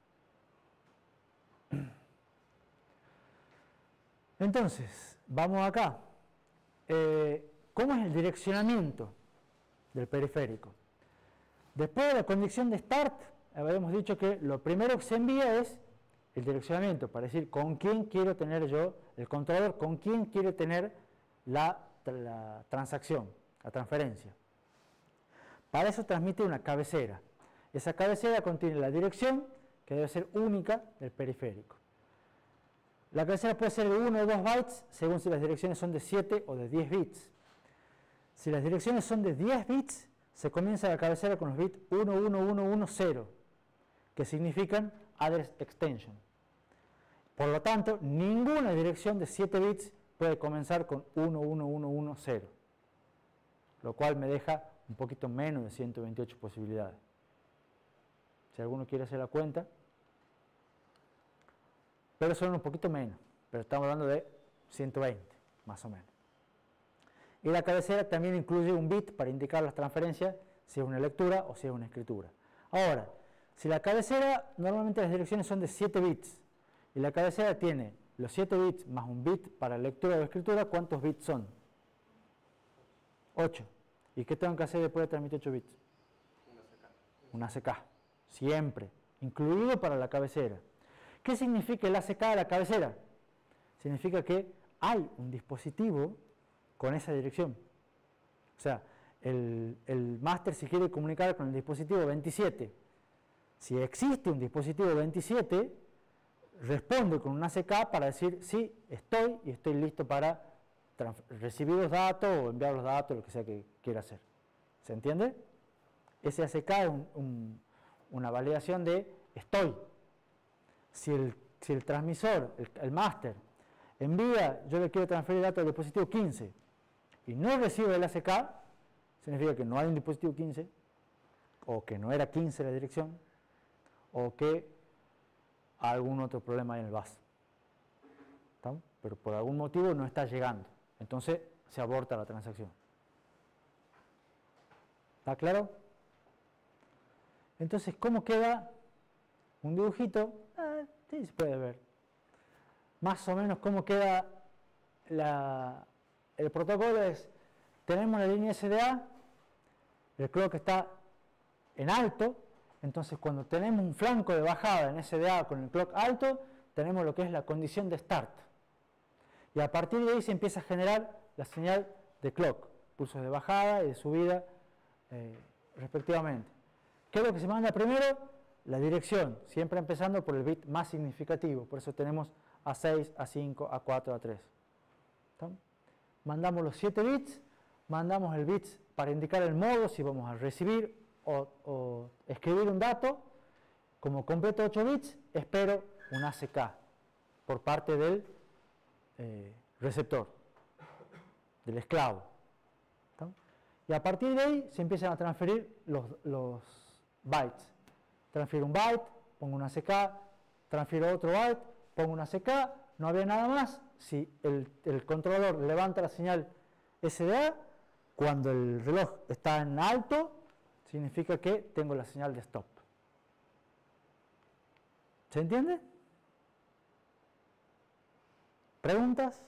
[SPEAKER 1] Entonces, vamos acá. Eh, ¿Cómo es el direccionamiento del periférico? Después de la condición de start, habíamos dicho que lo primero que se envía es el direccionamiento, para decir con quién quiero tener yo, el controlador, con quién quiere tener la, la transacción, la transferencia. Para eso transmite una cabecera. Esa cabecera contiene la dirección, que debe ser única, del periférico. La cabecera puede ser de uno o dos bytes, según si las direcciones son de siete o de diez bits. Si las direcciones son de diez bits, se comienza la cabecera con los bits uno uno uno uno cero, que significan address extension. Por lo tanto, ninguna dirección de siete bits puede comenzar con uno uno uno uno cero, lo cual me deja un poquito menos de ciento veintiocho posibilidades. Si alguno quiere hacer la cuenta, pero son un poquito menos, pero estamos hablando de ciento veinte, más o menos. Y la cabecera también incluye un bit para indicar las transferencias, si es una lectura o si es una escritura. Ahora, si la cabecera, normalmente las direcciones son de siete bits, y la cabecera tiene los siete bits más un bit para lectura o escritura, ¿cuántos bits son? ocho. ¿Y qué tengo que hacer después de transmitir ocho bits?
[SPEAKER 3] Una C K.
[SPEAKER 1] Una A C K, siempre, incluido para la cabecera. ¿Qué significa el A C K de la cabecera? Significa que hay un dispositivo con esa dirección. O sea, el, el máster si quiere comunicar con el dispositivo veintisiete, si existe un dispositivo veintisiete, responde con una A C K para decir, sí, estoy y estoy listo para recibir los datos o enviar los datos, lo que sea que quiera hacer. ¿Se entiende? Ese A C K es un, un, una validación de estoy. Si el, si el transmisor, el, el máster, envía, yo le quiero transferir datos al dispositivo quince y no recibe el A C K, significa que no hay un dispositivo quince, o que no era quince la dirección, o que algún otro problema hay en el bus. ¿Estamos? Pero por algún motivo no está llegando. Entonces se aborta la transacción. ¿Está claro? Entonces, ¿cómo queda un dibujito? Ah, sí, se puede ver. Más o menos cómo queda la, el protocolo es, tenemos la línea S D A, el clock está en alto, entonces cuando tenemos un flanco de bajada en S D A con el clock alto, tenemos lo que es la condición de start. Y a partir de ahí se empieza a generar la señal de clock, pulsos de bajada y de subida eh, respectivamente. ¿Qué es lo que se manda primero? La dirección, siempre empezando por el bit más significativo, por eso tenemos A seis, A cinco, A cuatro, A tres. ¿Está? Mandamos los siete bits, mandamos el bit para indicar el modo, si vamos a recibir o, o escribir un dato, como completo ocho bits, espero un A C K por parte del eh, receptor, del esclavo. ¿Está? Y a partir de ahí se empiezan a transferir los, los bytes. Transfiero un byte, pongo una A C K, transfiero otro byte, pongo una A C K, no había nada más. Si el, el controlador levanta la señal S D A, cuando el reloj está en alto, significa que tengo la señal de stop. ¿Se entiende? ¿Preguntas?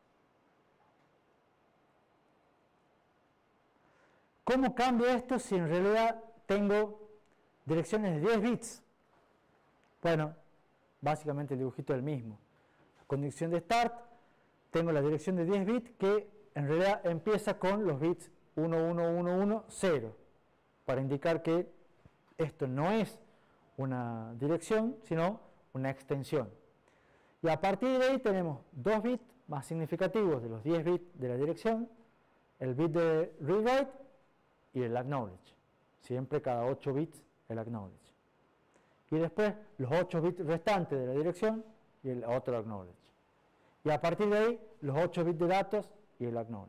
[SPEAKER 1] ¿Cómo cambia esto si en realidad tengo direcciones de diez bits? Bueno, básicamente el dibujito es el mismo. La condición de start, tengo la dirección de diez bits que en realidad empieza con los bits uno, uno, uno, uno, cero, para indicar que esto no es una dirección, sino una extensión. Y a partir de ahí tenemos dos bits más significativos de los diez bits de la dirección, el bit de read-write y el acknowledge. Siempre cada ocho bits el acknowledge. Y después los ocho bits restantes de la dirección y el otro acknowledge. Y a partir de ahí los ocho bits de datos y el acknowledge.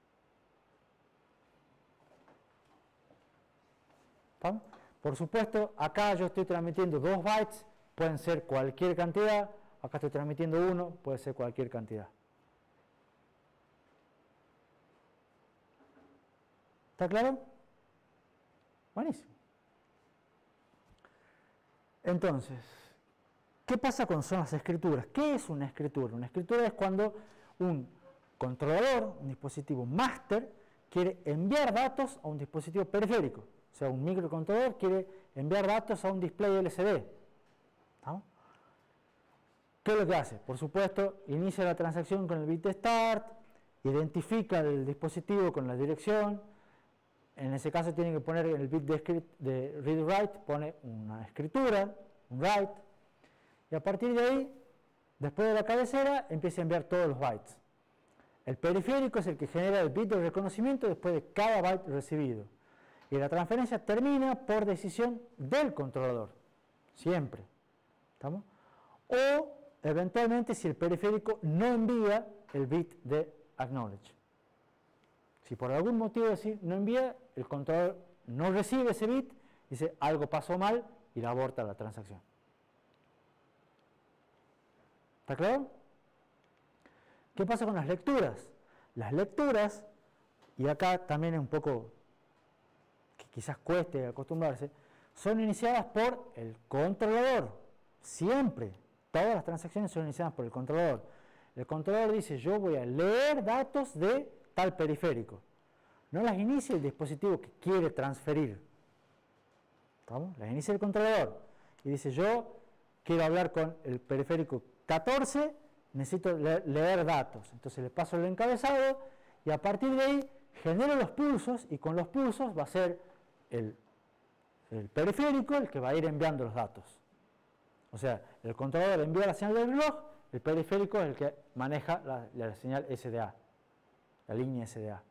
[SPEAKER 1] ¿Estamos? Por supuesto, acá yo estoy transmitiendo dos bytes, pueden ser cualquier cantidad. Acá estoy transmitiendo uno, puede ser cualquier cantidad. ¿Está claro? Buenísimo. Entonces, ¿qué pasa con son las escrituras? ¿Qué es una escritura? Una escritura es cuando un controlador, un dispositivo master, quiere enviar datos a un dispositivo periférico. O sea, un microcontrolador quiere enviar datos a un display L C D. ¿No? ¿Qué es lo que hace? Por supuesto, inicia la transacción con el bit de start, identifica el dispositivo con la dirección. En ese caso tiene que poner el bit de, de read-write, pone una escritura, un write, y a partir de ahí, después de la cabecera, empieza a enviar todos los bytes. El periférico es el que genera el bit de reconocimiento después de cada byte recibido. Y la transferencia termina por decisión del controlador, siempre. ¿Estamos? O eventualmente si el periférico no envía el bit de acknowledge. Si por algún motivo decir no envía, el controlador no recibe ese bit, dice algo pasó mal y la aborta la transacción. ¿Está claro? ¿Qué pasa con las lecturas? Las lecturas, y acá también es un poco que quizás cueste acostumbrarse, son iniciadas por el controlador. Siempre, todas las transacciones son iniciadas por el controlador. El controlador dice, yo voy a leer datos de tal periférico. No las inicia el dispositivo que quiere transferir. ¿Estamos? Las inicia el controlador. Y dice, yo quiero hablar con el periférico catorce, necesito le leer datos. Entonces le paso el encabezado y a partir de ahí genero los pulsos y con los pulsos va a ser el, el periférico el que va a ir enviando los datos. O sea, el controlador envía la señal del reloj, el periférico es el que maneja la, la señal S D A, la línea S D A.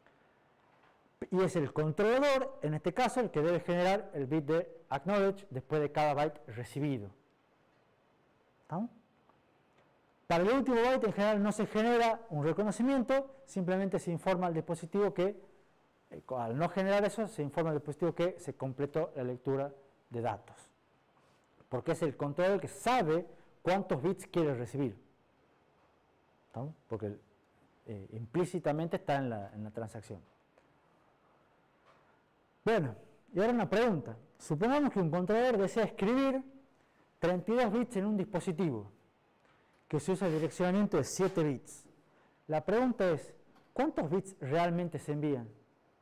[SPEAKER 1] Y es el controlador, en este caso, el que debe generar el bit de acknowledge después de cada byte recibido. ¿Estamos? Para el último byte en general no se genera un reconocimiento, simplemente se informa al dispositivo que, eh, al no generar eso, se informa al dispositivo que se completó la lectura de datos. Porque es el controlador que sabe cuántos bits quiere recibir. ¿Estamos? Porque eh, implícitamente está en la, en la transacción. Bueno, y ahora una pregunta. Supongamos que un controlador desea escribir treinta y dos bits en un dispositivo que se usa el direccionamiento de siete bits. La pregunta es, ¿cuántos bits realmente se envían?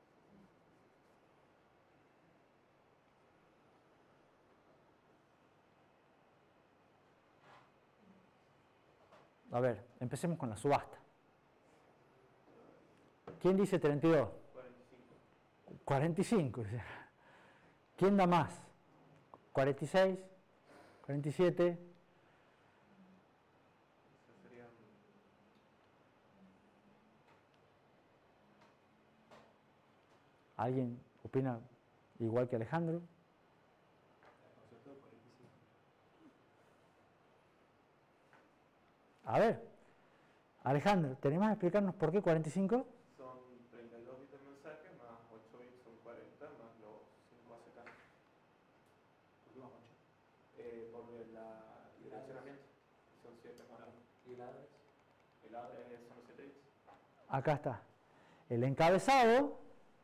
[SPEAKER 1] A ver, empecemos con la subasta. ¿Quién dice treinta y dos? cuarenta y cinco. ¿Quién da más? ¿cuarenta y seis? ¿cuarenta y siete? ¿Alguien opina igual que Alejandro? A ver, Alejandro, ¿tenemos que explicarnos por qué cuarenta y cinco?
[SPEAKER 3] Son treinta y dos bits de mensaje, más ocho bits son cuarenta, más los cinco A C K. ¿Por qué más ocho? Eh, por el direccionamiento, son siete más uno. ¿Y el address? El address son siete bits.
[SPEAKER 1] Acá está. El encabezado,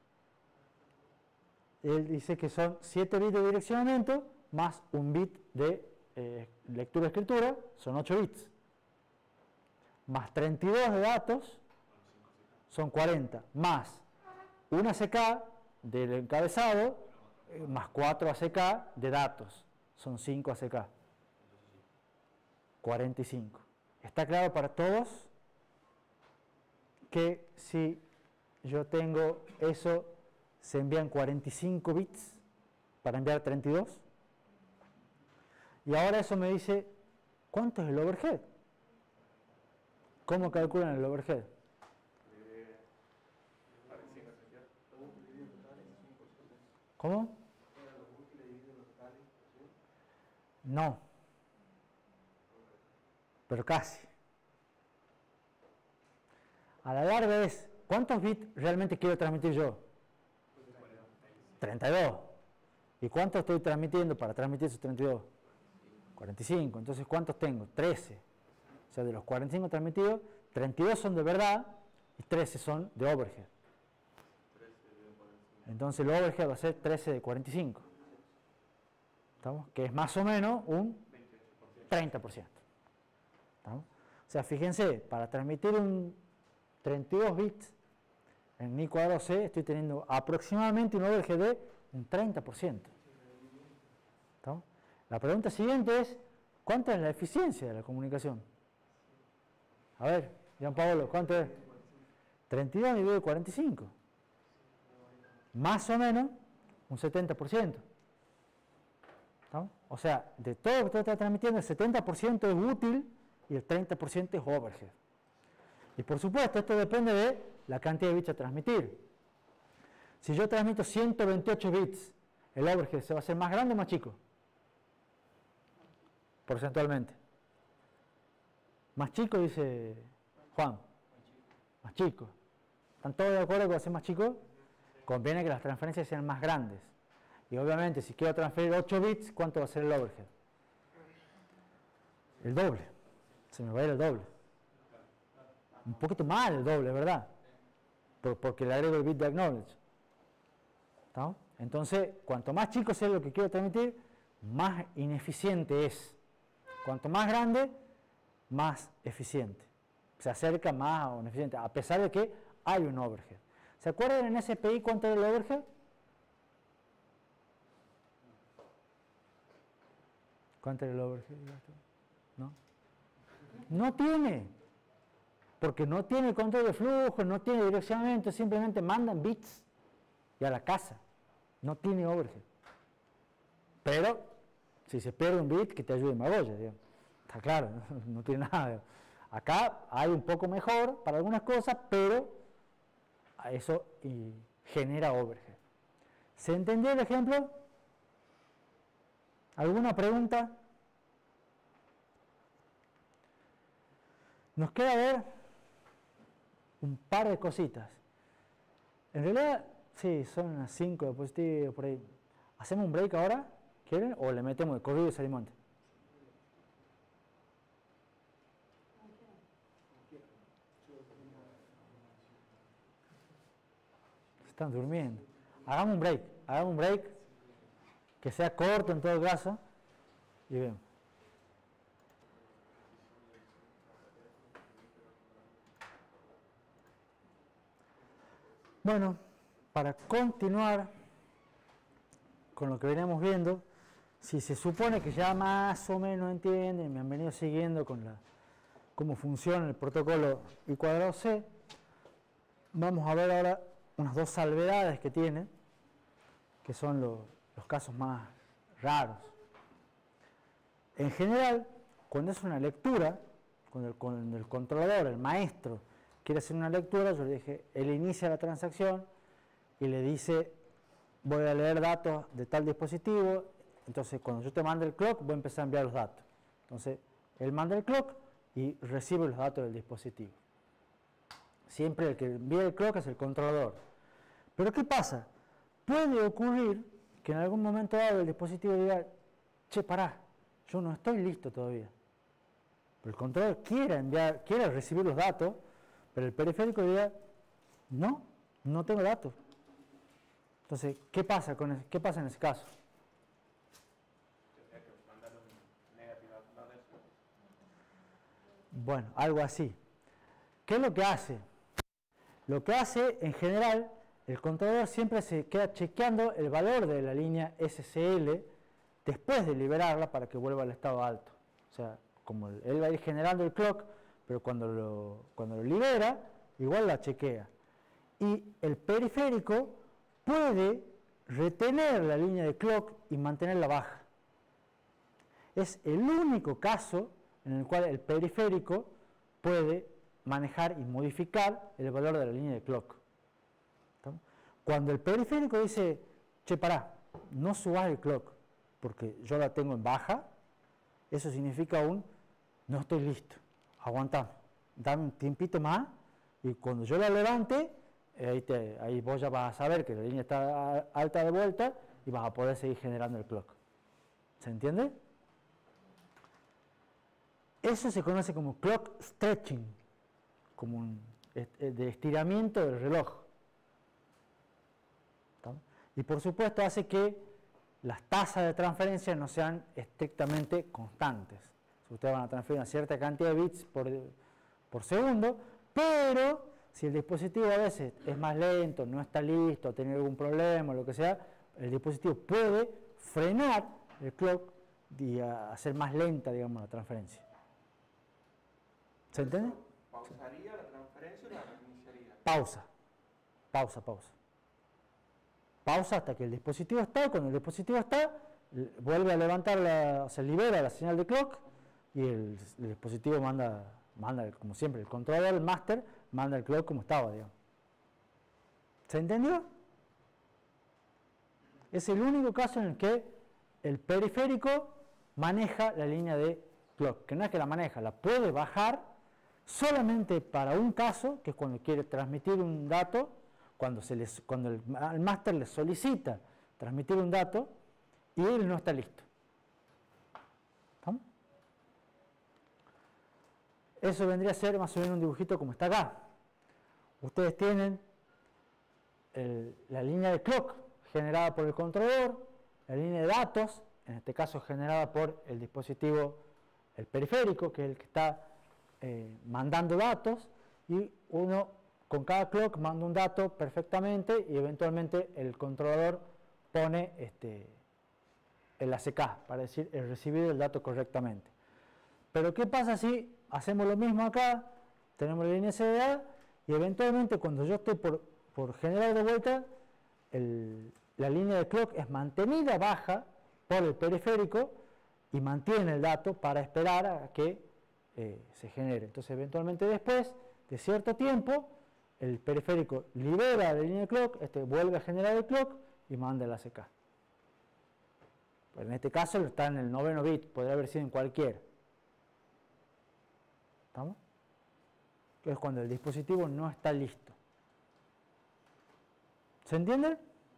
[SPEAKER 1] él dice que son siete bits de direccionamiento más un bit de eh, lectura-escritura, son ocho bits. Más treinta y dos de datos, son cuarenta. Más una A C K del encabezado, eh, más cuatro A C K de datos, son cinco A C K. cuarenta y cinco. ¿Está claro para todos que si yo tengo eso, se envían cuarenta y cinco bits para enviar treinta y dos? Y ahora eso me dice, ¿cuánto es el overhead? ¿Cómo calculan el overhead? ¿Cómo? No. Pero casi. A la larga es, ¿cuántos bits realmente quiero transmitir yo? treinta y dos. ¿Y cuántos estoy transmitiendo para transmitir esos treinta y dos? cuarenta y cinco. Entonces, ¿cuántos tengo? trece. O sea, de los cuarenta y cinco transmitidos, treinta y dos son de verdad y trece son de overhead. Entonces, el overhead va a ser trece de cuarenta y cinco. ¿Estamos? Que es más o menos un treinta por ciento. ¿Estamos? O sea, fíjense, para transmitir un treinta y dos bits en I cuadrado C, estoy teniendo aproximadamente un overhead de un treinta por ciento. ¿Estamos? La pregunta siguiente es, ¿cuánta es la eficiencia de la comunicación? A ver, Gianpaolo, ¿cuánto es? treinta y dos dividido cuarenta y cinco. Más o menos un setenta por ciento. ¿Estamos? O sea, de todo lo que usted está transmitiendo, el setenta por ciento es útil y el treinta por ciento es overhead. Y por supuesto, esto depende de la cantidad de bits a transmitir. Si yo transmito ciento veintiocho bits, ¿el overhead se va a hacer más grande o más chico? Porcentualmente. Más chico, dice Juan. Más chico. ¿Están todos de acuerdo que va a ser más chico? Conviene que las transferencias sean más grandes. Y obviamente, si quiero transferir ocho bits, ¿cuánto va a ser el overhead? El doble. Se me va a ir el doble. Un poquito más el doble, ¿verdad? Por, porque le agrego el bit de acknowledge. ¿Está? Entonces, cuanto más chico sea lo que quiero transmitir, más ineficiente es. Cuanto más grande, más eficiente. Se acerca más a un eficiente, a pesar de que hay un overhead. ¿Se acuerdan en S P I cuánto era el overhead? ¿Cuánto era el overhead? ¿No? No tiene. Porque no tiene control de flujo, no tiene direccionamiento, simplemente mandan bits y a la casa. No tiene overhead. Pero, si se pierde un bit, que te ayude Magoya, digamos. Está claro, no, no tiene nada. Digamos. Acá hay un poco mejor para algunas cosas, pero a eso y genera overhead. ¿Se entendió el ejemplo? ¿Alguna pregunta? Nos queda ver un par de cositas. En realidad, sí, son unas cinco diapositivas por ahí. ¿Hacemos un break ahora? ¿Quieren? ¿O le metemos de corrido y salimos antes? Están durmiendo. Hagamos un break. Hagamos un break. Que sea corto en todo caso. Y vemos. Bueno, para continuar con lo que veníamos viendo, si se supone que ya más o menos entienden, me han venido siguiendo con la, cómo funciona el protocolo I cuadrado C, vamos a ver ahora unas dos salvedades que tiene, que son lo, los casos más raros. En general, cuando es una lectura, cuando el, cuando el controlador, el maestro, quiere hacer una lectura, yo le dije, él inicia la transacción y le dice, voy a leer datos de tal dispositivo, entonces cuando yo te mande el clock, voy a empezar a enviar los datos. Entonces, él manda el clock y recibe los datos del dispositivo. Siempre el que envía el clock es el controlador. Pero ¿qué pasa? Puede ocurrir que en algún momento dado el dispositivo diga, che, pará, yo no estoy listo todavía. Pero el controlador quiere enviar, quiere recibir los datos, pero el periférico diga, no, no tengo datos. Entonces, ¿qué pasa, con ese, ¿qué pasa en ese caso? Bueno, algo así. ¿Qué es lo que hace? Lo que hace, en general, el controlador siempre se queda chequeando el valor de la línea S C L después de liberarla para que vuelva al estado alto. O sea, como él va a ir generando el clock, pero cuando lo, cuando lo libera, igual la chequea. Y el periférico puede retener la línea de clock y mantenerla baja. Es el único caso en el cual el periférico puede manejar y modificar el valor de la línea de clock. ¿Estamos? Cuando el periférico dice, che, pará, no subas el clock porque yo la tengo en baja, eso significa un, no estoy listo, aguantame, dame un tiempito más y cuando yo la levante, ahí, te, ahí vos ya vas a saber que la línea está alta de vuelta y vas a poder seguir generando el clock. ¿Se entiende? Eso se conoce como clock stretching, como un de estiramiento del reloj. ¿Está? Y por supuesto hace que las tasas de transferencia no sean estrictamente constantes. Ustedes van a transferir una cierta cantidad de bits por, por segundo, pero si el dispositivo a veces es más lento, no está listo, tiene algún problema, lo que sea, el dispositivo puede frenar el clock y hacer más lenta, digamos, la transferencia. ¿Se entiende?
[SPEAKER 3] ¿Pausaría la transferencia o la reiniciaría?
[SPEAKER 1] Pausa, pausa, pausa. Pausa hasta que el dispositivo está, cuando el dispositivo está, vuelve a levantar, la, se libera la señal de clock y el, el dispositivo manda, manda, como siempre, el controlador, el master, manda el clock como estaba, digamos. ¿Se entendió? Es el único caso en el que el periférico maneja la línea de clock, que no es que la maneja, la puede bajar solamente para un caso, que es cuando quiere transmitir un dato, cuando, se les, cuando el, el máster le solicita transmitir un dato y él no está listo. ¿Estamos? eso vendría a ser más o menos un dibujito como está acá. Ustedes tienen el, la línea de clock generada por el controlador, la línea de datos, en este caso generada por el dispositivo, el periférico, que es el que está eh, mandando datos, y uno con cada clock manda un dato perfectamente y eventualmente el controlador pone este, el A C K, para decir el recibido el dato correctamente. Pero ¿qué pasa si hacemos lo mismo acá? Tenemos la línea S D A y eventualmente cuando yo estoy por, por generar de vuelta, el, la línea de clock es mantenida baja por el periférico y mantiene el dato para esperar a que eh, se genere. Entonces eventualmente después de cierto tiempo el periférico libera la línea de clock, este vuelve a generar el clock y manda el A C K. Pues en este caso está en el noveno bit, podría haber sido en cualquiera. ¿Estamos? Que es cuando el dispositivo no está listo. ¿Se entiende?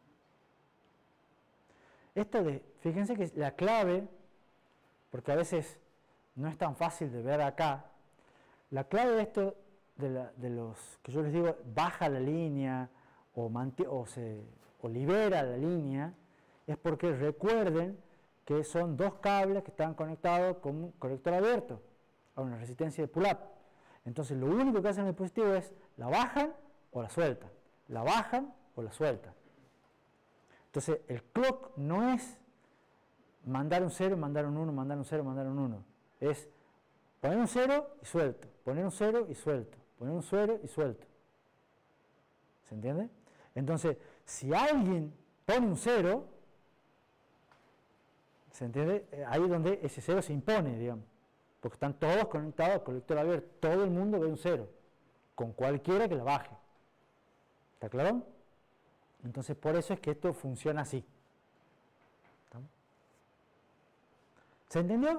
[SPEAKER 1] Esto de, fíjense que la clave, porque a veces no es tan fácil de ver acá, la clave de esto, de, la, de los que yo les digo, baja la línea o, o, se, o libera la línea, es porque recuerden que son dos cables que están conectados con un conector abierto a una resistencia de pull-up. Entonces lo único que hacen en el dispositivo es la bajan o la sueltan, la bajan o la sueltan. Entonces el clock no es mandar un cero, mandar un uno, mandar un cero, mandar un uno. Es poner un cero y suelto, poner un cero y suelto, poner un cero y suelto. ¿Se entiende? Entonces, si alguien pone un cero, ¿se entiende? Ahí es donde ese cero se impone, digamos. Porque están todos conectados al colector abierto. Todo el mundo ve un cero, con cualquiera que la baje. ¿Está claro? Entonces, por eso es que esto funciona así. ¿Se entendió?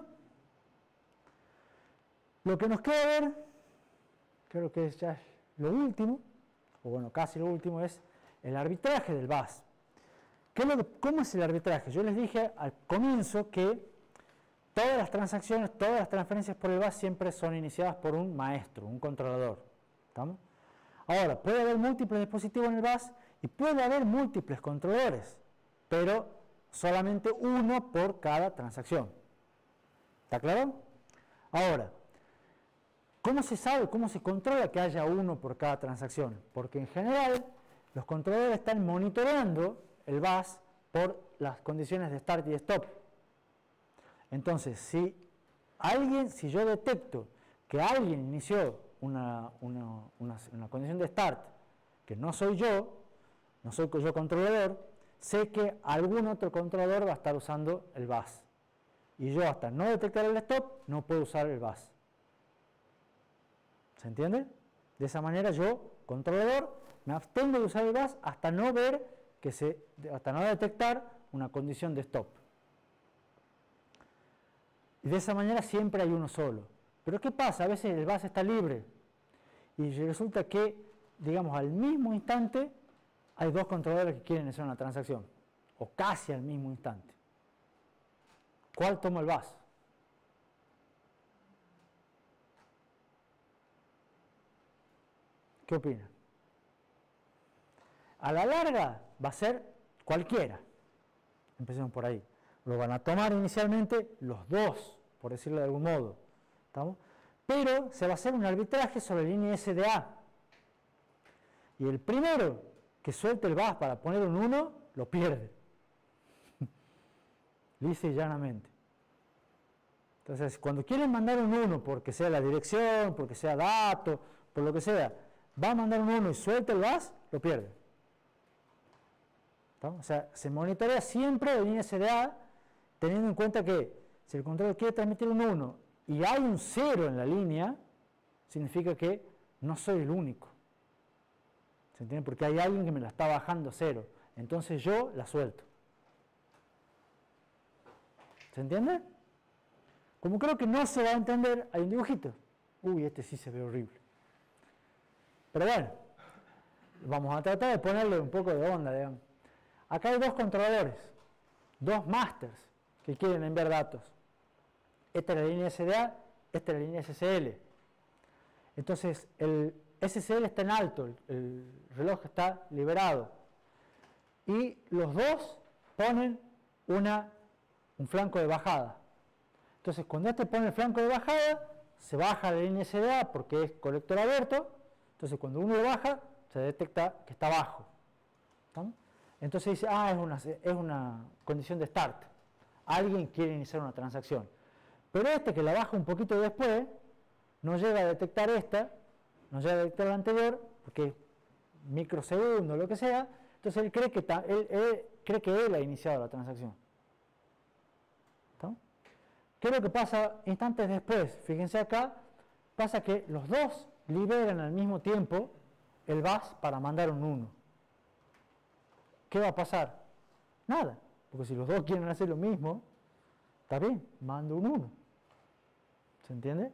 [SPEAKER 1] Lo que nos queda ver, creo que es ya lo último, o bueno, casi lo último, es el arbitraje del bus. ¿Qué es lo que, ¿Cómo es el arbitraje? Yo les dije al comienzo que todas las transacciones, todas las transferencias por el bus siempre son iniciadas por un maestro, un controlador. ¿Estamos? Ahora, puede haber múltiples dispositivos en el bus y puede haber múltiples controladores, pero solamente uno por cada transacción. ¿Está claro? Ahora, ¿cómo se sabe, cómo se controla que haya uno por cada transacción? Porque en general los controladores están monitoreando el bus por las condiciones de start y de stop. Entonces, si alguien, si yo detecto que alguien inició una, una, una, una condición de start que no soy yo, no soy yo controlador, sé que algún otro controlador va a estar usando el bus. Y yo hasta no detectar el stop, no puedo usar el bus. ¿Se entiende? De esa manera yo, controlador, me abstengo de usar el bus hasta no ver que se, hasta no detectar una condición de stop. Y de esa manera siempre hay uno solo. Pero ¿qué pasa? A veces el bus está libre y resulta que, digamos, al mismo instante hay dos controladores que quieren hacer una transacción, o casi al mismo instante. ¿Cuál toma el bus? ¿Qué opina? A la larga va a ser cualquiera. Empecemos por ahí. Lo van a tomar inicialmente los dos, por decirlo de algún modo. ¿Estamos? Pero se va a hacer un arbitraje sobre la línea S D A. Y el primero que suelte el bus para poner un uno, lo pierde. Lisa y llanamente. Entonces, cuando quieren mandar un uno, porque sea la dirección, porque sea dato, por lo que sea, va a mandar un uno y suelta el bus, lo pierde. ¿Está? O sea, se monitorea siempre la línea S D A, teniendo en cuenta que si el controlador quiere transmitir un uno y hay un cero en la línea, significa que no soy el único. ¿Se entiende? Porque hay alguien que me la está bajando a cero. Entonces yo la suelto. ¿Se entiende? Como creo que no se va a entender, hay un dibujito. Uy, este sí se ve horrible. Pero bueno, vamos a tratar de ponerle un poco de onda, digamos. Acá hay dos controladores, dos masters que quieren enviar datos. Esta es la línea S D A, esta es la línea S S L. Entonces el S S L está en alto, el, el reloj está liberado. Y los dos ponen una, un flanco de bajada. Entonces cuando este pone el flanco de bajada, se baja la línea S D A porque es colector abierto. Entonces cuando uno lo baja, se detecta que está bajo. ¿Estamos? Entonces dice, ah, es una, es una condición de start. Alguien quiere iniciar una transacción. Pero este que la baja un poquito después, no llega a detectar esta, no llega a detectar la anterior, porque es microsegundo, lo que sea. Entonces él cree que, ta, él, él, cree que él ha iniciado la transacción. ¿Estamos? ¿Qué es lo que pasa instantes después? Fíjense acá, pasa que los dos liberan al mismo tiempo el B A S para mandar un uno. ¿Qué va a pasar? Nada, porque si los dos quieren hacer lo mismo, está bien, mando un uno. ¿Se entiende?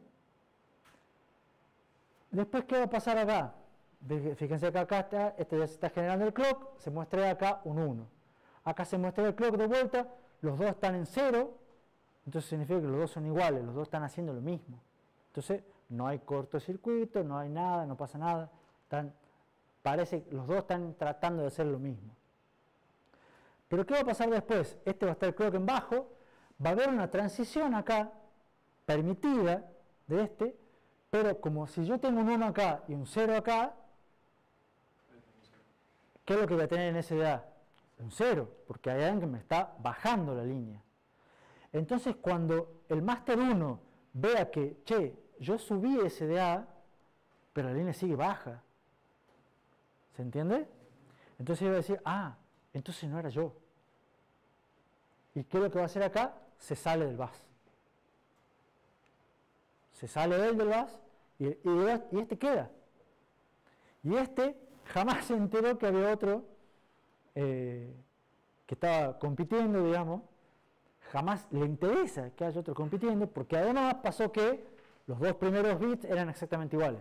[SPEAKER 1] Después, ¿qué va a pasar acá? Fíjense que acá está, este ya se está generando el clock, se muestra acá un uno. Acá se muestra el clock de vuelta, los dos están en cero, entonces significa que los dos son iguales, los dos están haciendo lo mismo. Entonces, no hay cortocircuito, no hay nada, no pasa nada. Están, parece que los dos están tratando de hacer lo mismo. Pero ¿qué va a pasar después? Este va a estar el clock en bajo, va a haber una transición acá, permitida, de este, pero como si yo tengo un uno acá y un cero acá, ¿qué es lo que voy a tener en S D A? Un cero, porque hay alguien que me está bajando la línea. Entonces, cuando el máster uno vea que, che, yo subí S D A, pero la línea sigue baja, ¿se entiende? Entonces va a decir, ah, entonces no era yo. ¿Y qué es lo que va a hacer acá? Se sale del B A S. Se sale él del B A S y, y, y este queda. Y este jamás se enteró que había otro eh, que estaba compitiendo, digamos. Jamás le interesa que haya otro compitiendo, porque además pasó que los dos primeros bits eran exactamente iguales.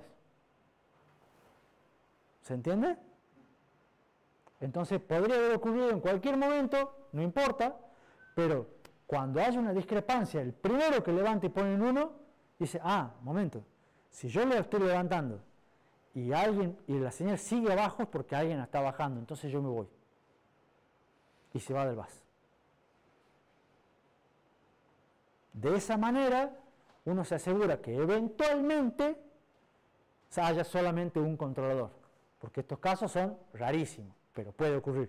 [SPEAKER 1] ¿Se entiende? Entonces podría haber ocurrido en cualquier momento, no importa, pero cuando haya una discrepancia, el primero que levante y pone en uno, dice, ah, momento, si yo le estoy levantando y alguien y la señal sigue abajo es porque alguien la está bajando, entonces yo me voy. Y se va del B A S. De esa manera, uno se asegura que eventualmente haya solamente un controlador, porque estos casos son rarísimos, pero puede ocurrir.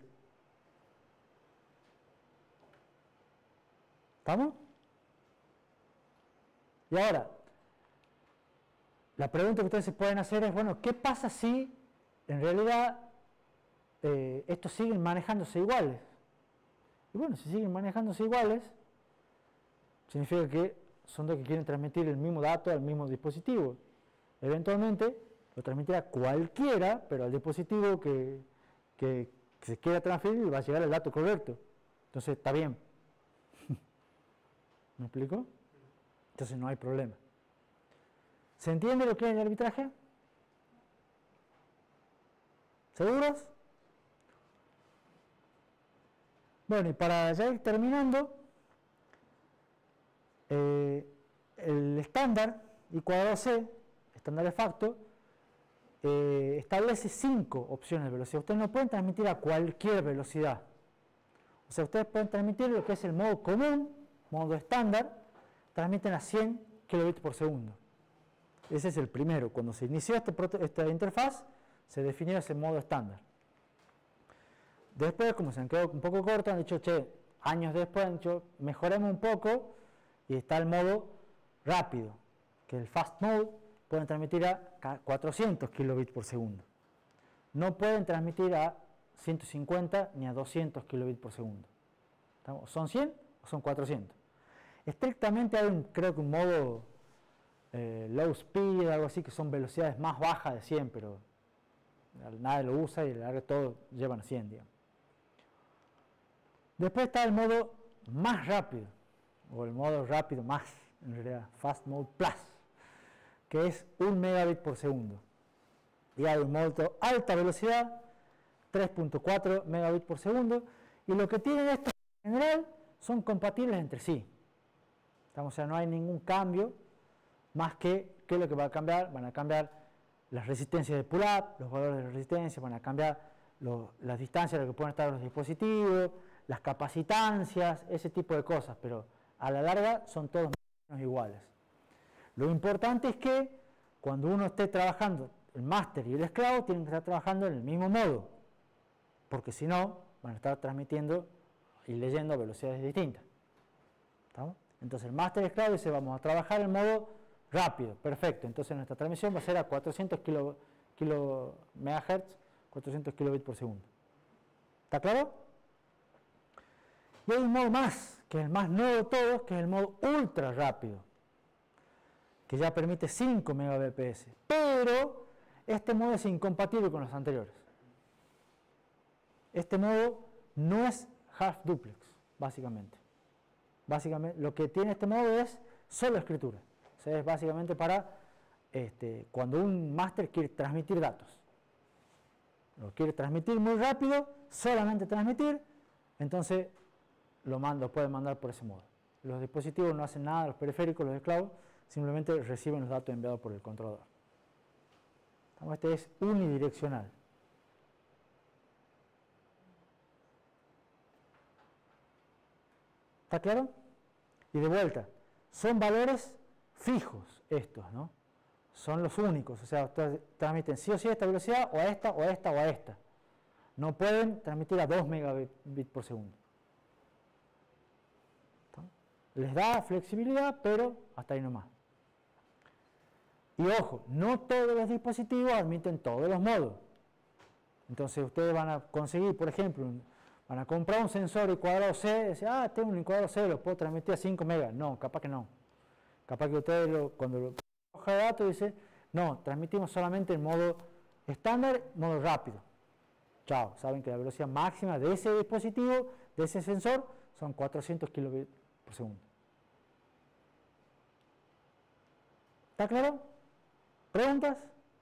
[SPEAKER 1] ¿Estamos? Y ahora, la pregunta que ustedes se pueden hacer es, bueno, ¿qué pasa si en realidad eh, estos siguen manejándose iguales? Y bueno, si siguen manejándose iguales, significa que son dos que quieren transmitir el mismo dato al mismo dispositivo. Eventualmente lo transmitirá cualquiera, pero al dispositivo que, que, que se quiera transferir va a llegar el dato correcto. Entonces está bien. ¿Me explico? Entonces no hay problema. ¿Se entiende lo que es el arbitraje? ¿Seguros? Bueno, y para ya ir terminando, eh, el estándar I cuadrado C, estándar de facto, eh, establece cinco opciones de velocidad. Ustedes no pueden transmitir a cualquier velocidad. O sea, ustedes pueden transmitir lo que es el modo común, modo estándar, transmiten a cien kilobits por segundo. Ese es el primero. Cuando se inició este esta interfaz, se definió ese modo estándar. Después, como se han quedado un poco cortos, han dicho, che, años después han dicho, mejoremos un poco, y está el modo rápido, que el fast mode pueden transmitir a cuatrocientos kilobits por segundo. No pueden transmitir a ciento cincuenta ni a doscientos kilobits por segundo. ¿Son cien o son cuatrocientos? Estrictamente hay un, creo que un modo eh, low speed, algo así, que son velocidades más bajas de cien, pero nadie lo usa y la verdad que todos llevan a cien, digamos. Después está el modo más rápido, o el modo rápido más, en realidad, Fast Mode Plus, que es un megabit por segundo. Y hay un modo alta velocidad, tres punto cuatro megabits por segundo, y lo que tienen estos en general son compatibles entre sí. O sea, no hay ningún cambio, más que, ¿qué es lo que va a cambiar? Van a cambiar las resistencias de pull-up, los valores de resistencia, van a cambiar lo, las distancias a las que pueden estar los dispositivos, las capacitancias, ese tipo de cosas, pero a la larga son todos menos iguales. Lo importante es que cuando uno esté trabajando, el máster y el esclavo tienen que estar trabajando en el mismo modo, porque si no, van a estar transmitiendo y leyendo a velocidades distintas. ¿Estamos? Entonces el máster y el esclavo dice, vamos a trabajar en modo rápido, perfecto, entonces nuestra transmisión va a ser a cuatrocientos kilo, kilo megahertz, cuatrocientos kilobits por segundo. ¿Está claro? Y hay un modo más, que es el más nuevo de todos, que es el modo ultra rápido, que ya permite cinco megabps, pero este modo es incompatible con los anteriores. Este modo no es half duplex, básicamente. Básicamente, lo que tiene este modo es solo escritura. O sea, es básicamente para este, cuando un máster quiere transmitir datos. Lo quiere transmitir muy rápido, solamente transmitir, entonces lo, manda, lo puede mandar por ese modo. Los dispositivos no hacen nada, los periféricos, los esclavos, simplemente reciben los datos enviados por el controlador. Este es unidireccional. ¿Está claro? Y de vuelta, son valores fijos estos, ¿no? Son los únicos, o sea, ustedes transmiten sí o sí a esta velocidad, o a esta, o a esta, o a esta. No pueden transmitir a dos megabits por segundo. ¿Está? Les da flexibilidad, pero hasta ahí nomás. Y ojo, no todos los dispositivos admiten todos los modos. Entonces ustedes van a conseguir, por ejemplo, un, van a comprar un sensor de cuadrado C, y decir, ah, tengo un encuadrado C, lo puedo transmitir a cinco megas. No, capaz que no. Capaz que ustedes lo, cuando lo hoja de datos dice, no, transmitimos solamente en modo estándar, modo rápido. Chao, saben que la velocidad máxima de ese dispositivo, de ese sensor, son cuatrocientos kilobits por segundo. ¿Está claro? ¿Preguntas?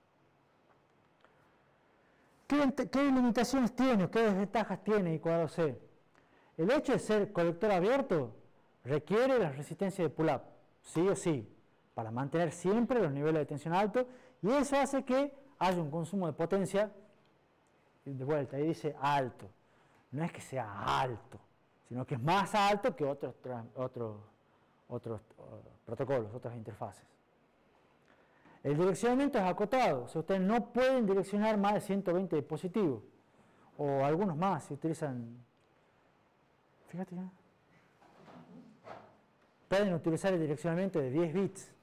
[SPEAKER 1] ¿Qué, qué limitaciones tiene, qué desventajas tiene el cuadrado C? El hecho de ser colector abierto requiere la resistencia de pull-up, sí o sí, para mantener siempre los niveles de tensión altos, y eso hace que haya un consumo de potencia, de vuelta, ahí dice alto, no es que sea alto, sino que es más alto que otros, otros, otros uh, protocolos, otras interfaces. El direccionamiento es acotado, o sea, ustedes no pueden direccionar más de ciento veinte dispositivos, o algunos más si utilizan, fíjate ya, pueden utilizar el direccionamiento de diez bits.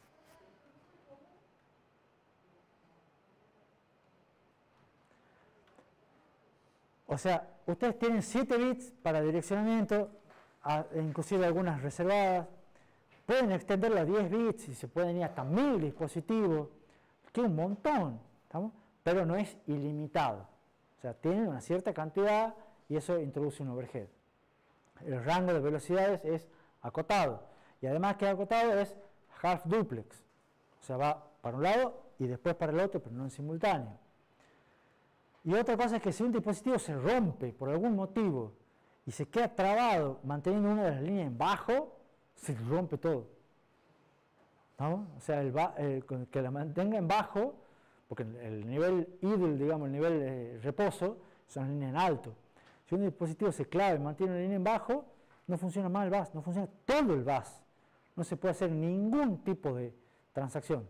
[SPEAKER 1] O sea, ustedes tienen siete bits para direccionamiento, a, inclusive algunas reservadas. Pueden extenderlo a diez bits y se pueden ir hasta mil dispositivos, que es un montón, ¿estamos? Pero no es ilimitado. O sea, tienen una cierta cantidad y eso introduce un overhead. El rango de velocidades es acotado. Y además que acotado es half duplex. O sea, va para un lado y después para el otro, pero no en simultáneo. Y otra cosa es que si un dispositivo se rompe por algún motivo y se queda trabado manteniendo una de las líneas en bajo, se rompe todo. ¿No? O sea, el, el, que la mantenga en bajo, porque el nivel idle, digamos, el nivel de reposo, son las líneas en alto. Si un dispositivo se clava y mantiene una línea en bajo, no funciona más el bus, no funciona todo el bus. No se puede hacer ningún tipo de transacción.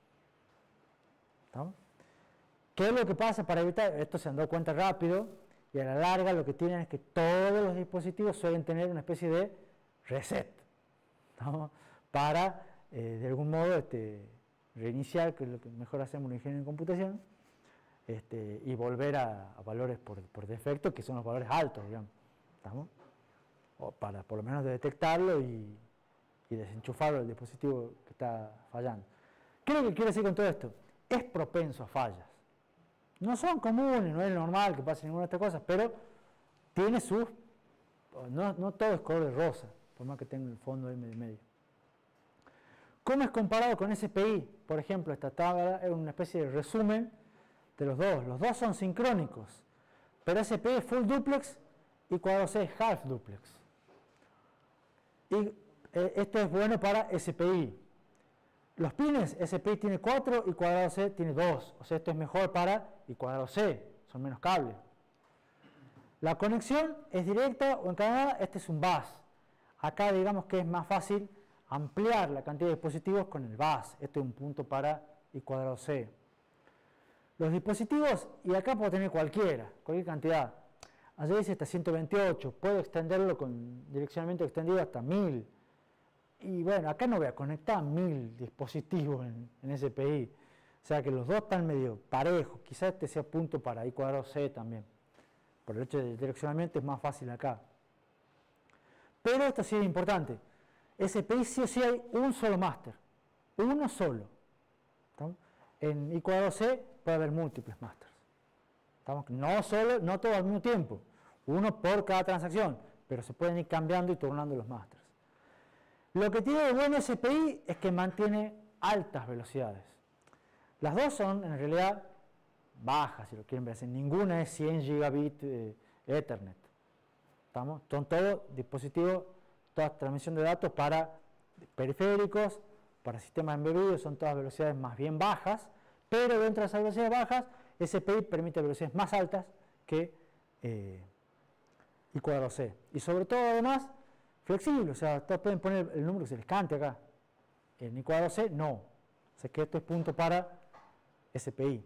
[SPEAKER 1] ¿No? ¿Qué es lo que pasa para evitar? Esto se han dado cuenta rápido y a la larga lo que tienen es que todos los dispositivos suelen tener una especie de reset, ¿no? Para eh, de algún modo este, reiniciar, que es lo que mejor hacemos en ingeniería en computación, este, y volver a, a valores por, por defecto, que son los valores altos, digamos, ¿estamos? O para por lo menos detectarlo y, y desenchufarlo del dispositivo que está fallando. ¿Qué es lo que quiere decir con todo esto? Es propenso a fallas. No son comunes, no es normal que pase ninguna de estas cosas, pero tiene sus... No, no todo es color de rosa, por más que tenga el fondo ahí medio medio. ¿Cómo es comparado con S P I? Por ejemplo, esta tabla es una especie de resumen de los dos. Los dos son sincrónicos, pero S P I es full duplex y cuadrado C es half duplex. Y eh, esto es bueno para S P I. Los pines, S P I tiene cuatro y cuadrado C tiene dos. O sea, esto es mejor para y cuadrado C, son menos cables. La conexión es directa o encadenada, este es un bus. Acá digamos que es más fácil ampliar la cantidad de dispositivos con el bus. Este es un punto para y cuadrado C. Los dispositivos, y acá puedo tener cualquiera, cualquier cantidad. Allí dice hasta ciento veintiocho, puedo extenderlo con direccionamiento extendido hasta mil. Y bueno, acá no voy a conectar mil dispositivos en, en S P I. O sea que los dos están medio parejos. Quizás este sea punto para I cuadrado C también. Por el hecho del direccionamiento es más fácil acá. Pero esto sí es importante. S P I sí o sí hay un solo máster. Uno solo. ¿Estamos? En I cuadrado C puede haber múltiples másters. ¿Estamos? No solo, no todo al mismo tiempo. Uno por cada transacción. Pero se pueden ir cambiando y turnando los másters. Lo que tiene de bueno S P I es que mantiene altas velocidades. Las dos son en realidad bajas, si lo quieren ver así. Ninguna es cien gigabit eh, Ethernet. ¿Estamos? Son todos dispositivos, toda transmisión de datos para periféricos, para sistemas embebidos, son todas velocidades más bien bajas, pero dentro de esas velocidades bajas, S P I permite velocidades más altas que eh, I cuadrado C. Y sobre todo, además, flexible, o sea, todos pueden poner el número que se les cante acá. En I cuadrado C, no. O sea que esto es punto para S P I.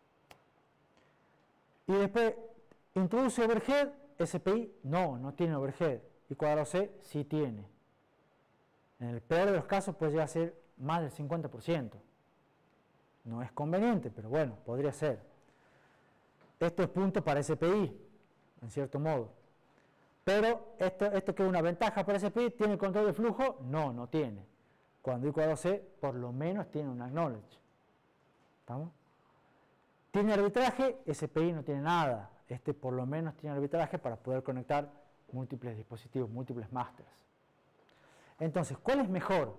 [SPEAKER 1] Y después, introduce overhead, S P I no, no tiene overhead. I cuadrado C sí tiene. En el peor de los casos puede llegar a ser más del cincuenta por ciento. No es conveniente, pero bueno, podría ser. Esto es punto para S P I, en cierto modo. Pero esto, esto que es una ventaja para S P I, ¿tiene control de flujo? No, no tiene. Cuando I cuadrado C, por lo menos tiene un acknowledge. ¿Estamos? ¿Tiene arbitraje? S P I no tiene nada. Este por lo menos tiene arbitraje para poder conectar múltiples dispositivos, múltiples masters. Entonces, ¿cuál es mejor?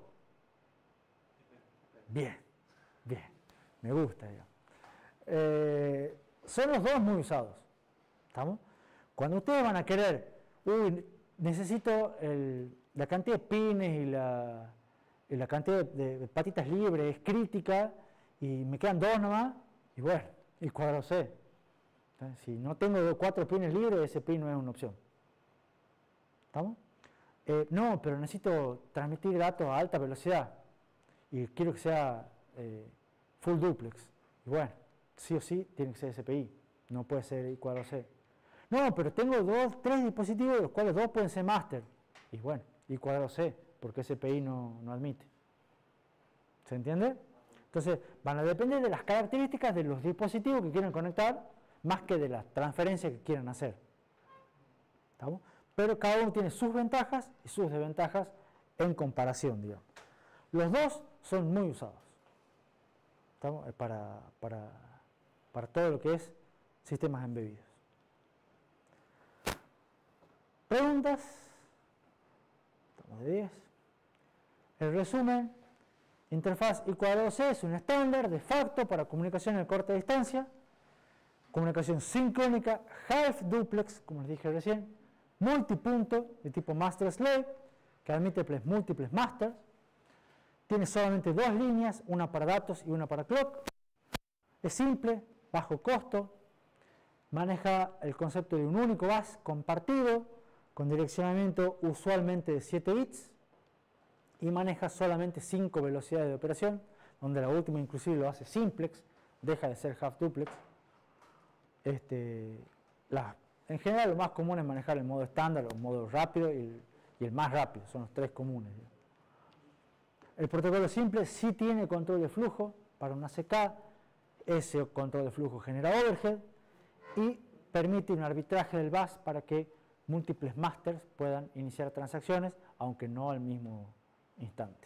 [SPEAKER 1] Bien, bien, me gusta. Eh, son los dos muy usados. ¿Estamos? Cuando ustedes van a querer, uy, necesito el, la cantidad de pines y la, y la cantidad de, de patitas libres es crítica y me quedan dos nomás, y bueno, y cuadrado C. Entonces, si no tengo cuatro pines libres, ese pin no es una opción. ¿Estamos? Eh, no, pero necesito transmitir datos a alta velocidad y quiero que sea eh, full duplex. Y bueno, sí o sí tiene que ser S P I, no puede ser I cuadrado C. No, pero tengo dos, tres dispositivos de los cuales dos pueden ser master. Y bueno, I cuadrado C, porque S P I no, no admite. ¿Se entiende? Entonces, van a depender de las características de los dispositivos que quieren conectar, más que de las transferencias que quieran hacer. ¿Estamos? Pero cada uno tiene sus ventajas y sus desventajas en comparación, digamos. Los dos son muy usados. ¿Estamos? Para, para, para todo lo que es sistemas embebidos. ¿Preguntas? Estamos de diez. El resumen, interfaz I cuadrado C es un estándar de facto para comunicación en corta distancia, comunicación sincrónica, half duplex, como les dije recién, multipunto de tipo master slave, que admite múltiples masters, tiene solamente dos líneas, una para datos y una para clock, es simple, bajo costo, maneja el concepto de un único bus compartido, con direccionamiento usualmente de siete bits, y maneja solamente cinco velocidades de operación, donde la última inclusive lo hace simplex, deja de ser half duplex. Este, la, en general lo más común es manejar el modo estándar, o modo rápido y el, y el más rápido, son los tres comunes. El protocolo simple sí tiene control de flujo para una C K, ese control de flujo genera overhead y permite un arbitraje del bus para que múltiples masters puedan iniciar transacciones, aunque no al mismo instante.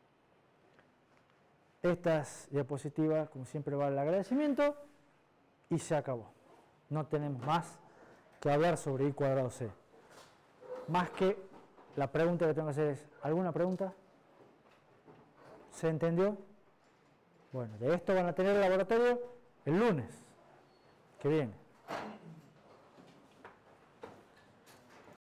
[SPEAKER 1] Estas diapositivas, como siempre, va el agradecimiento y se acabó. No tenemos más que hablar sobre I cuadrado C. Más que la pregunta que tengo que hacer es, ¿alguna pregunta? ¿Se entendió? Bueno, de esto van a tener el laboratorio el lunes que viene.